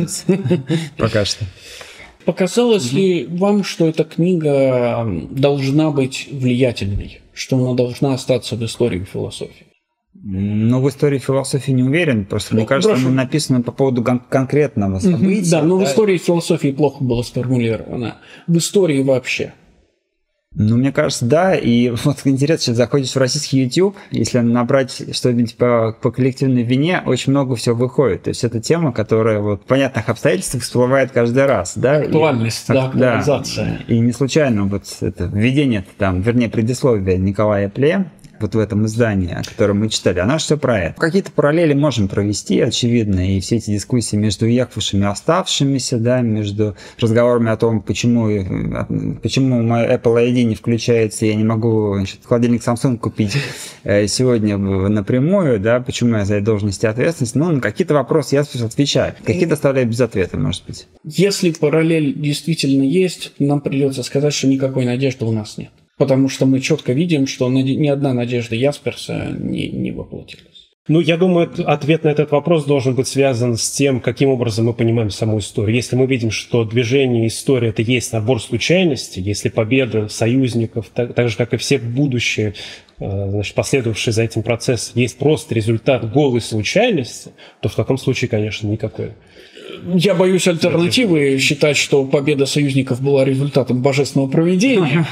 пока что. Показалось ли вам, что эта книга должна быть влиятельной, что она должна остаться в истории философии? Ну, в истории философии не уверен, просто Ну, мне кажется, прошу. она написана по поводу кон- конкретного события. Да, но да. в истории философии плохо было сформулировано. В истории вообще. Ну, мне кажется, да. И вот интересно, сейчас заходишь в российский YouTube, если набрать что-нибудь по, по коллективной вине, очень много всего выходит. То есть это тема, которая вот в понятных обстоятельствах всплывает каждый раз. Да? Актуальность, и, да, актуализация. Да, и не случайно вот это введение, там, вернее, предисловие Николая Пле, вот в этом издании, о котором мы читали, она же все про это. Какие-то параллели можем провести, очевидно, и все эти дискуссии между уехавшими и оставшимися, да, между разговорами о том, почему, почему мой Apple ай ди не включается, я не могу, значит, холодильник Samsung купить сегодня напрямую, да, почему я за этой должности ответственность. Ну, на какие-то вопросы я отвечаю, какие-то оставляю без ответа, может быть. Если параллель действительно есть, нам придется сказать, что никакой надежды у нас нет. Потому что мы четко видим, что ни одна надежда Ясперса не, не воплотилась. Ну, я думаю, ответ на этот вопрос должен быть связан с тем, каким образом мы понимаем саму историю. Если мы видим, что движение истории – это есть набор случайностей, если победа союзников, так, так же, как и все будущие, значит, последовавшие за этим процесс, есть просто результат голой случайности, то в таком случае, конечно, никакой. Я боюсь альтернативы считать, что победа союзников была результатом божественного провидения,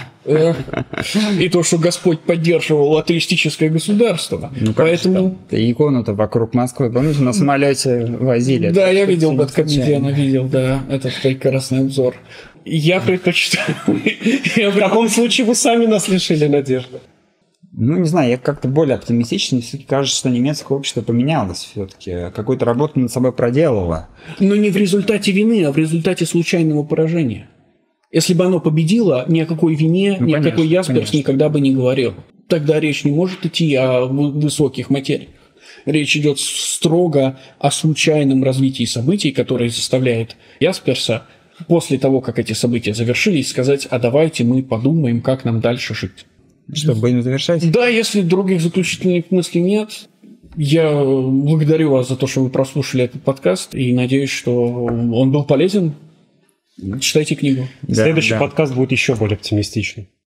и то, что Господь поддерживал атеистическое государство. Ну, Поэтому... Икону-то вокруг Москвы, помните, на самолете возили? Да, я видел Бэткомедиана, видел, да, этот прекрасный обзор. Я предпочитаю... В каком случае вы сами нас лишили надежды? Ну, не знаю, я как-то более оптимистичный. Все-таки кажется, что немецкое общество поменялось все-таки. Какую-то работу над собой проделало. Но не в результате вины, а в результате случайного поражения. Если бы оно победило, ни о какой вине, ну, ни конечно, о какой Ясперс конечно. никогда бы не говорил. Тогда речь не может идти о высоких материях. Речь идет строго о случайном развитии событий, которое заставляет Ясперса после того, как эти события завершились, сказать, а давайте мы подумаем, как нам дальше жить. Что, будем завершать? Да, если других заключительных мыслей нет, я благодарю вас за то, что вы прослушали этот подкаст, и надеюсь, что он был полезен. Читайте книгу. Да, Следующий да. подкаст будет еще более оптимистичный.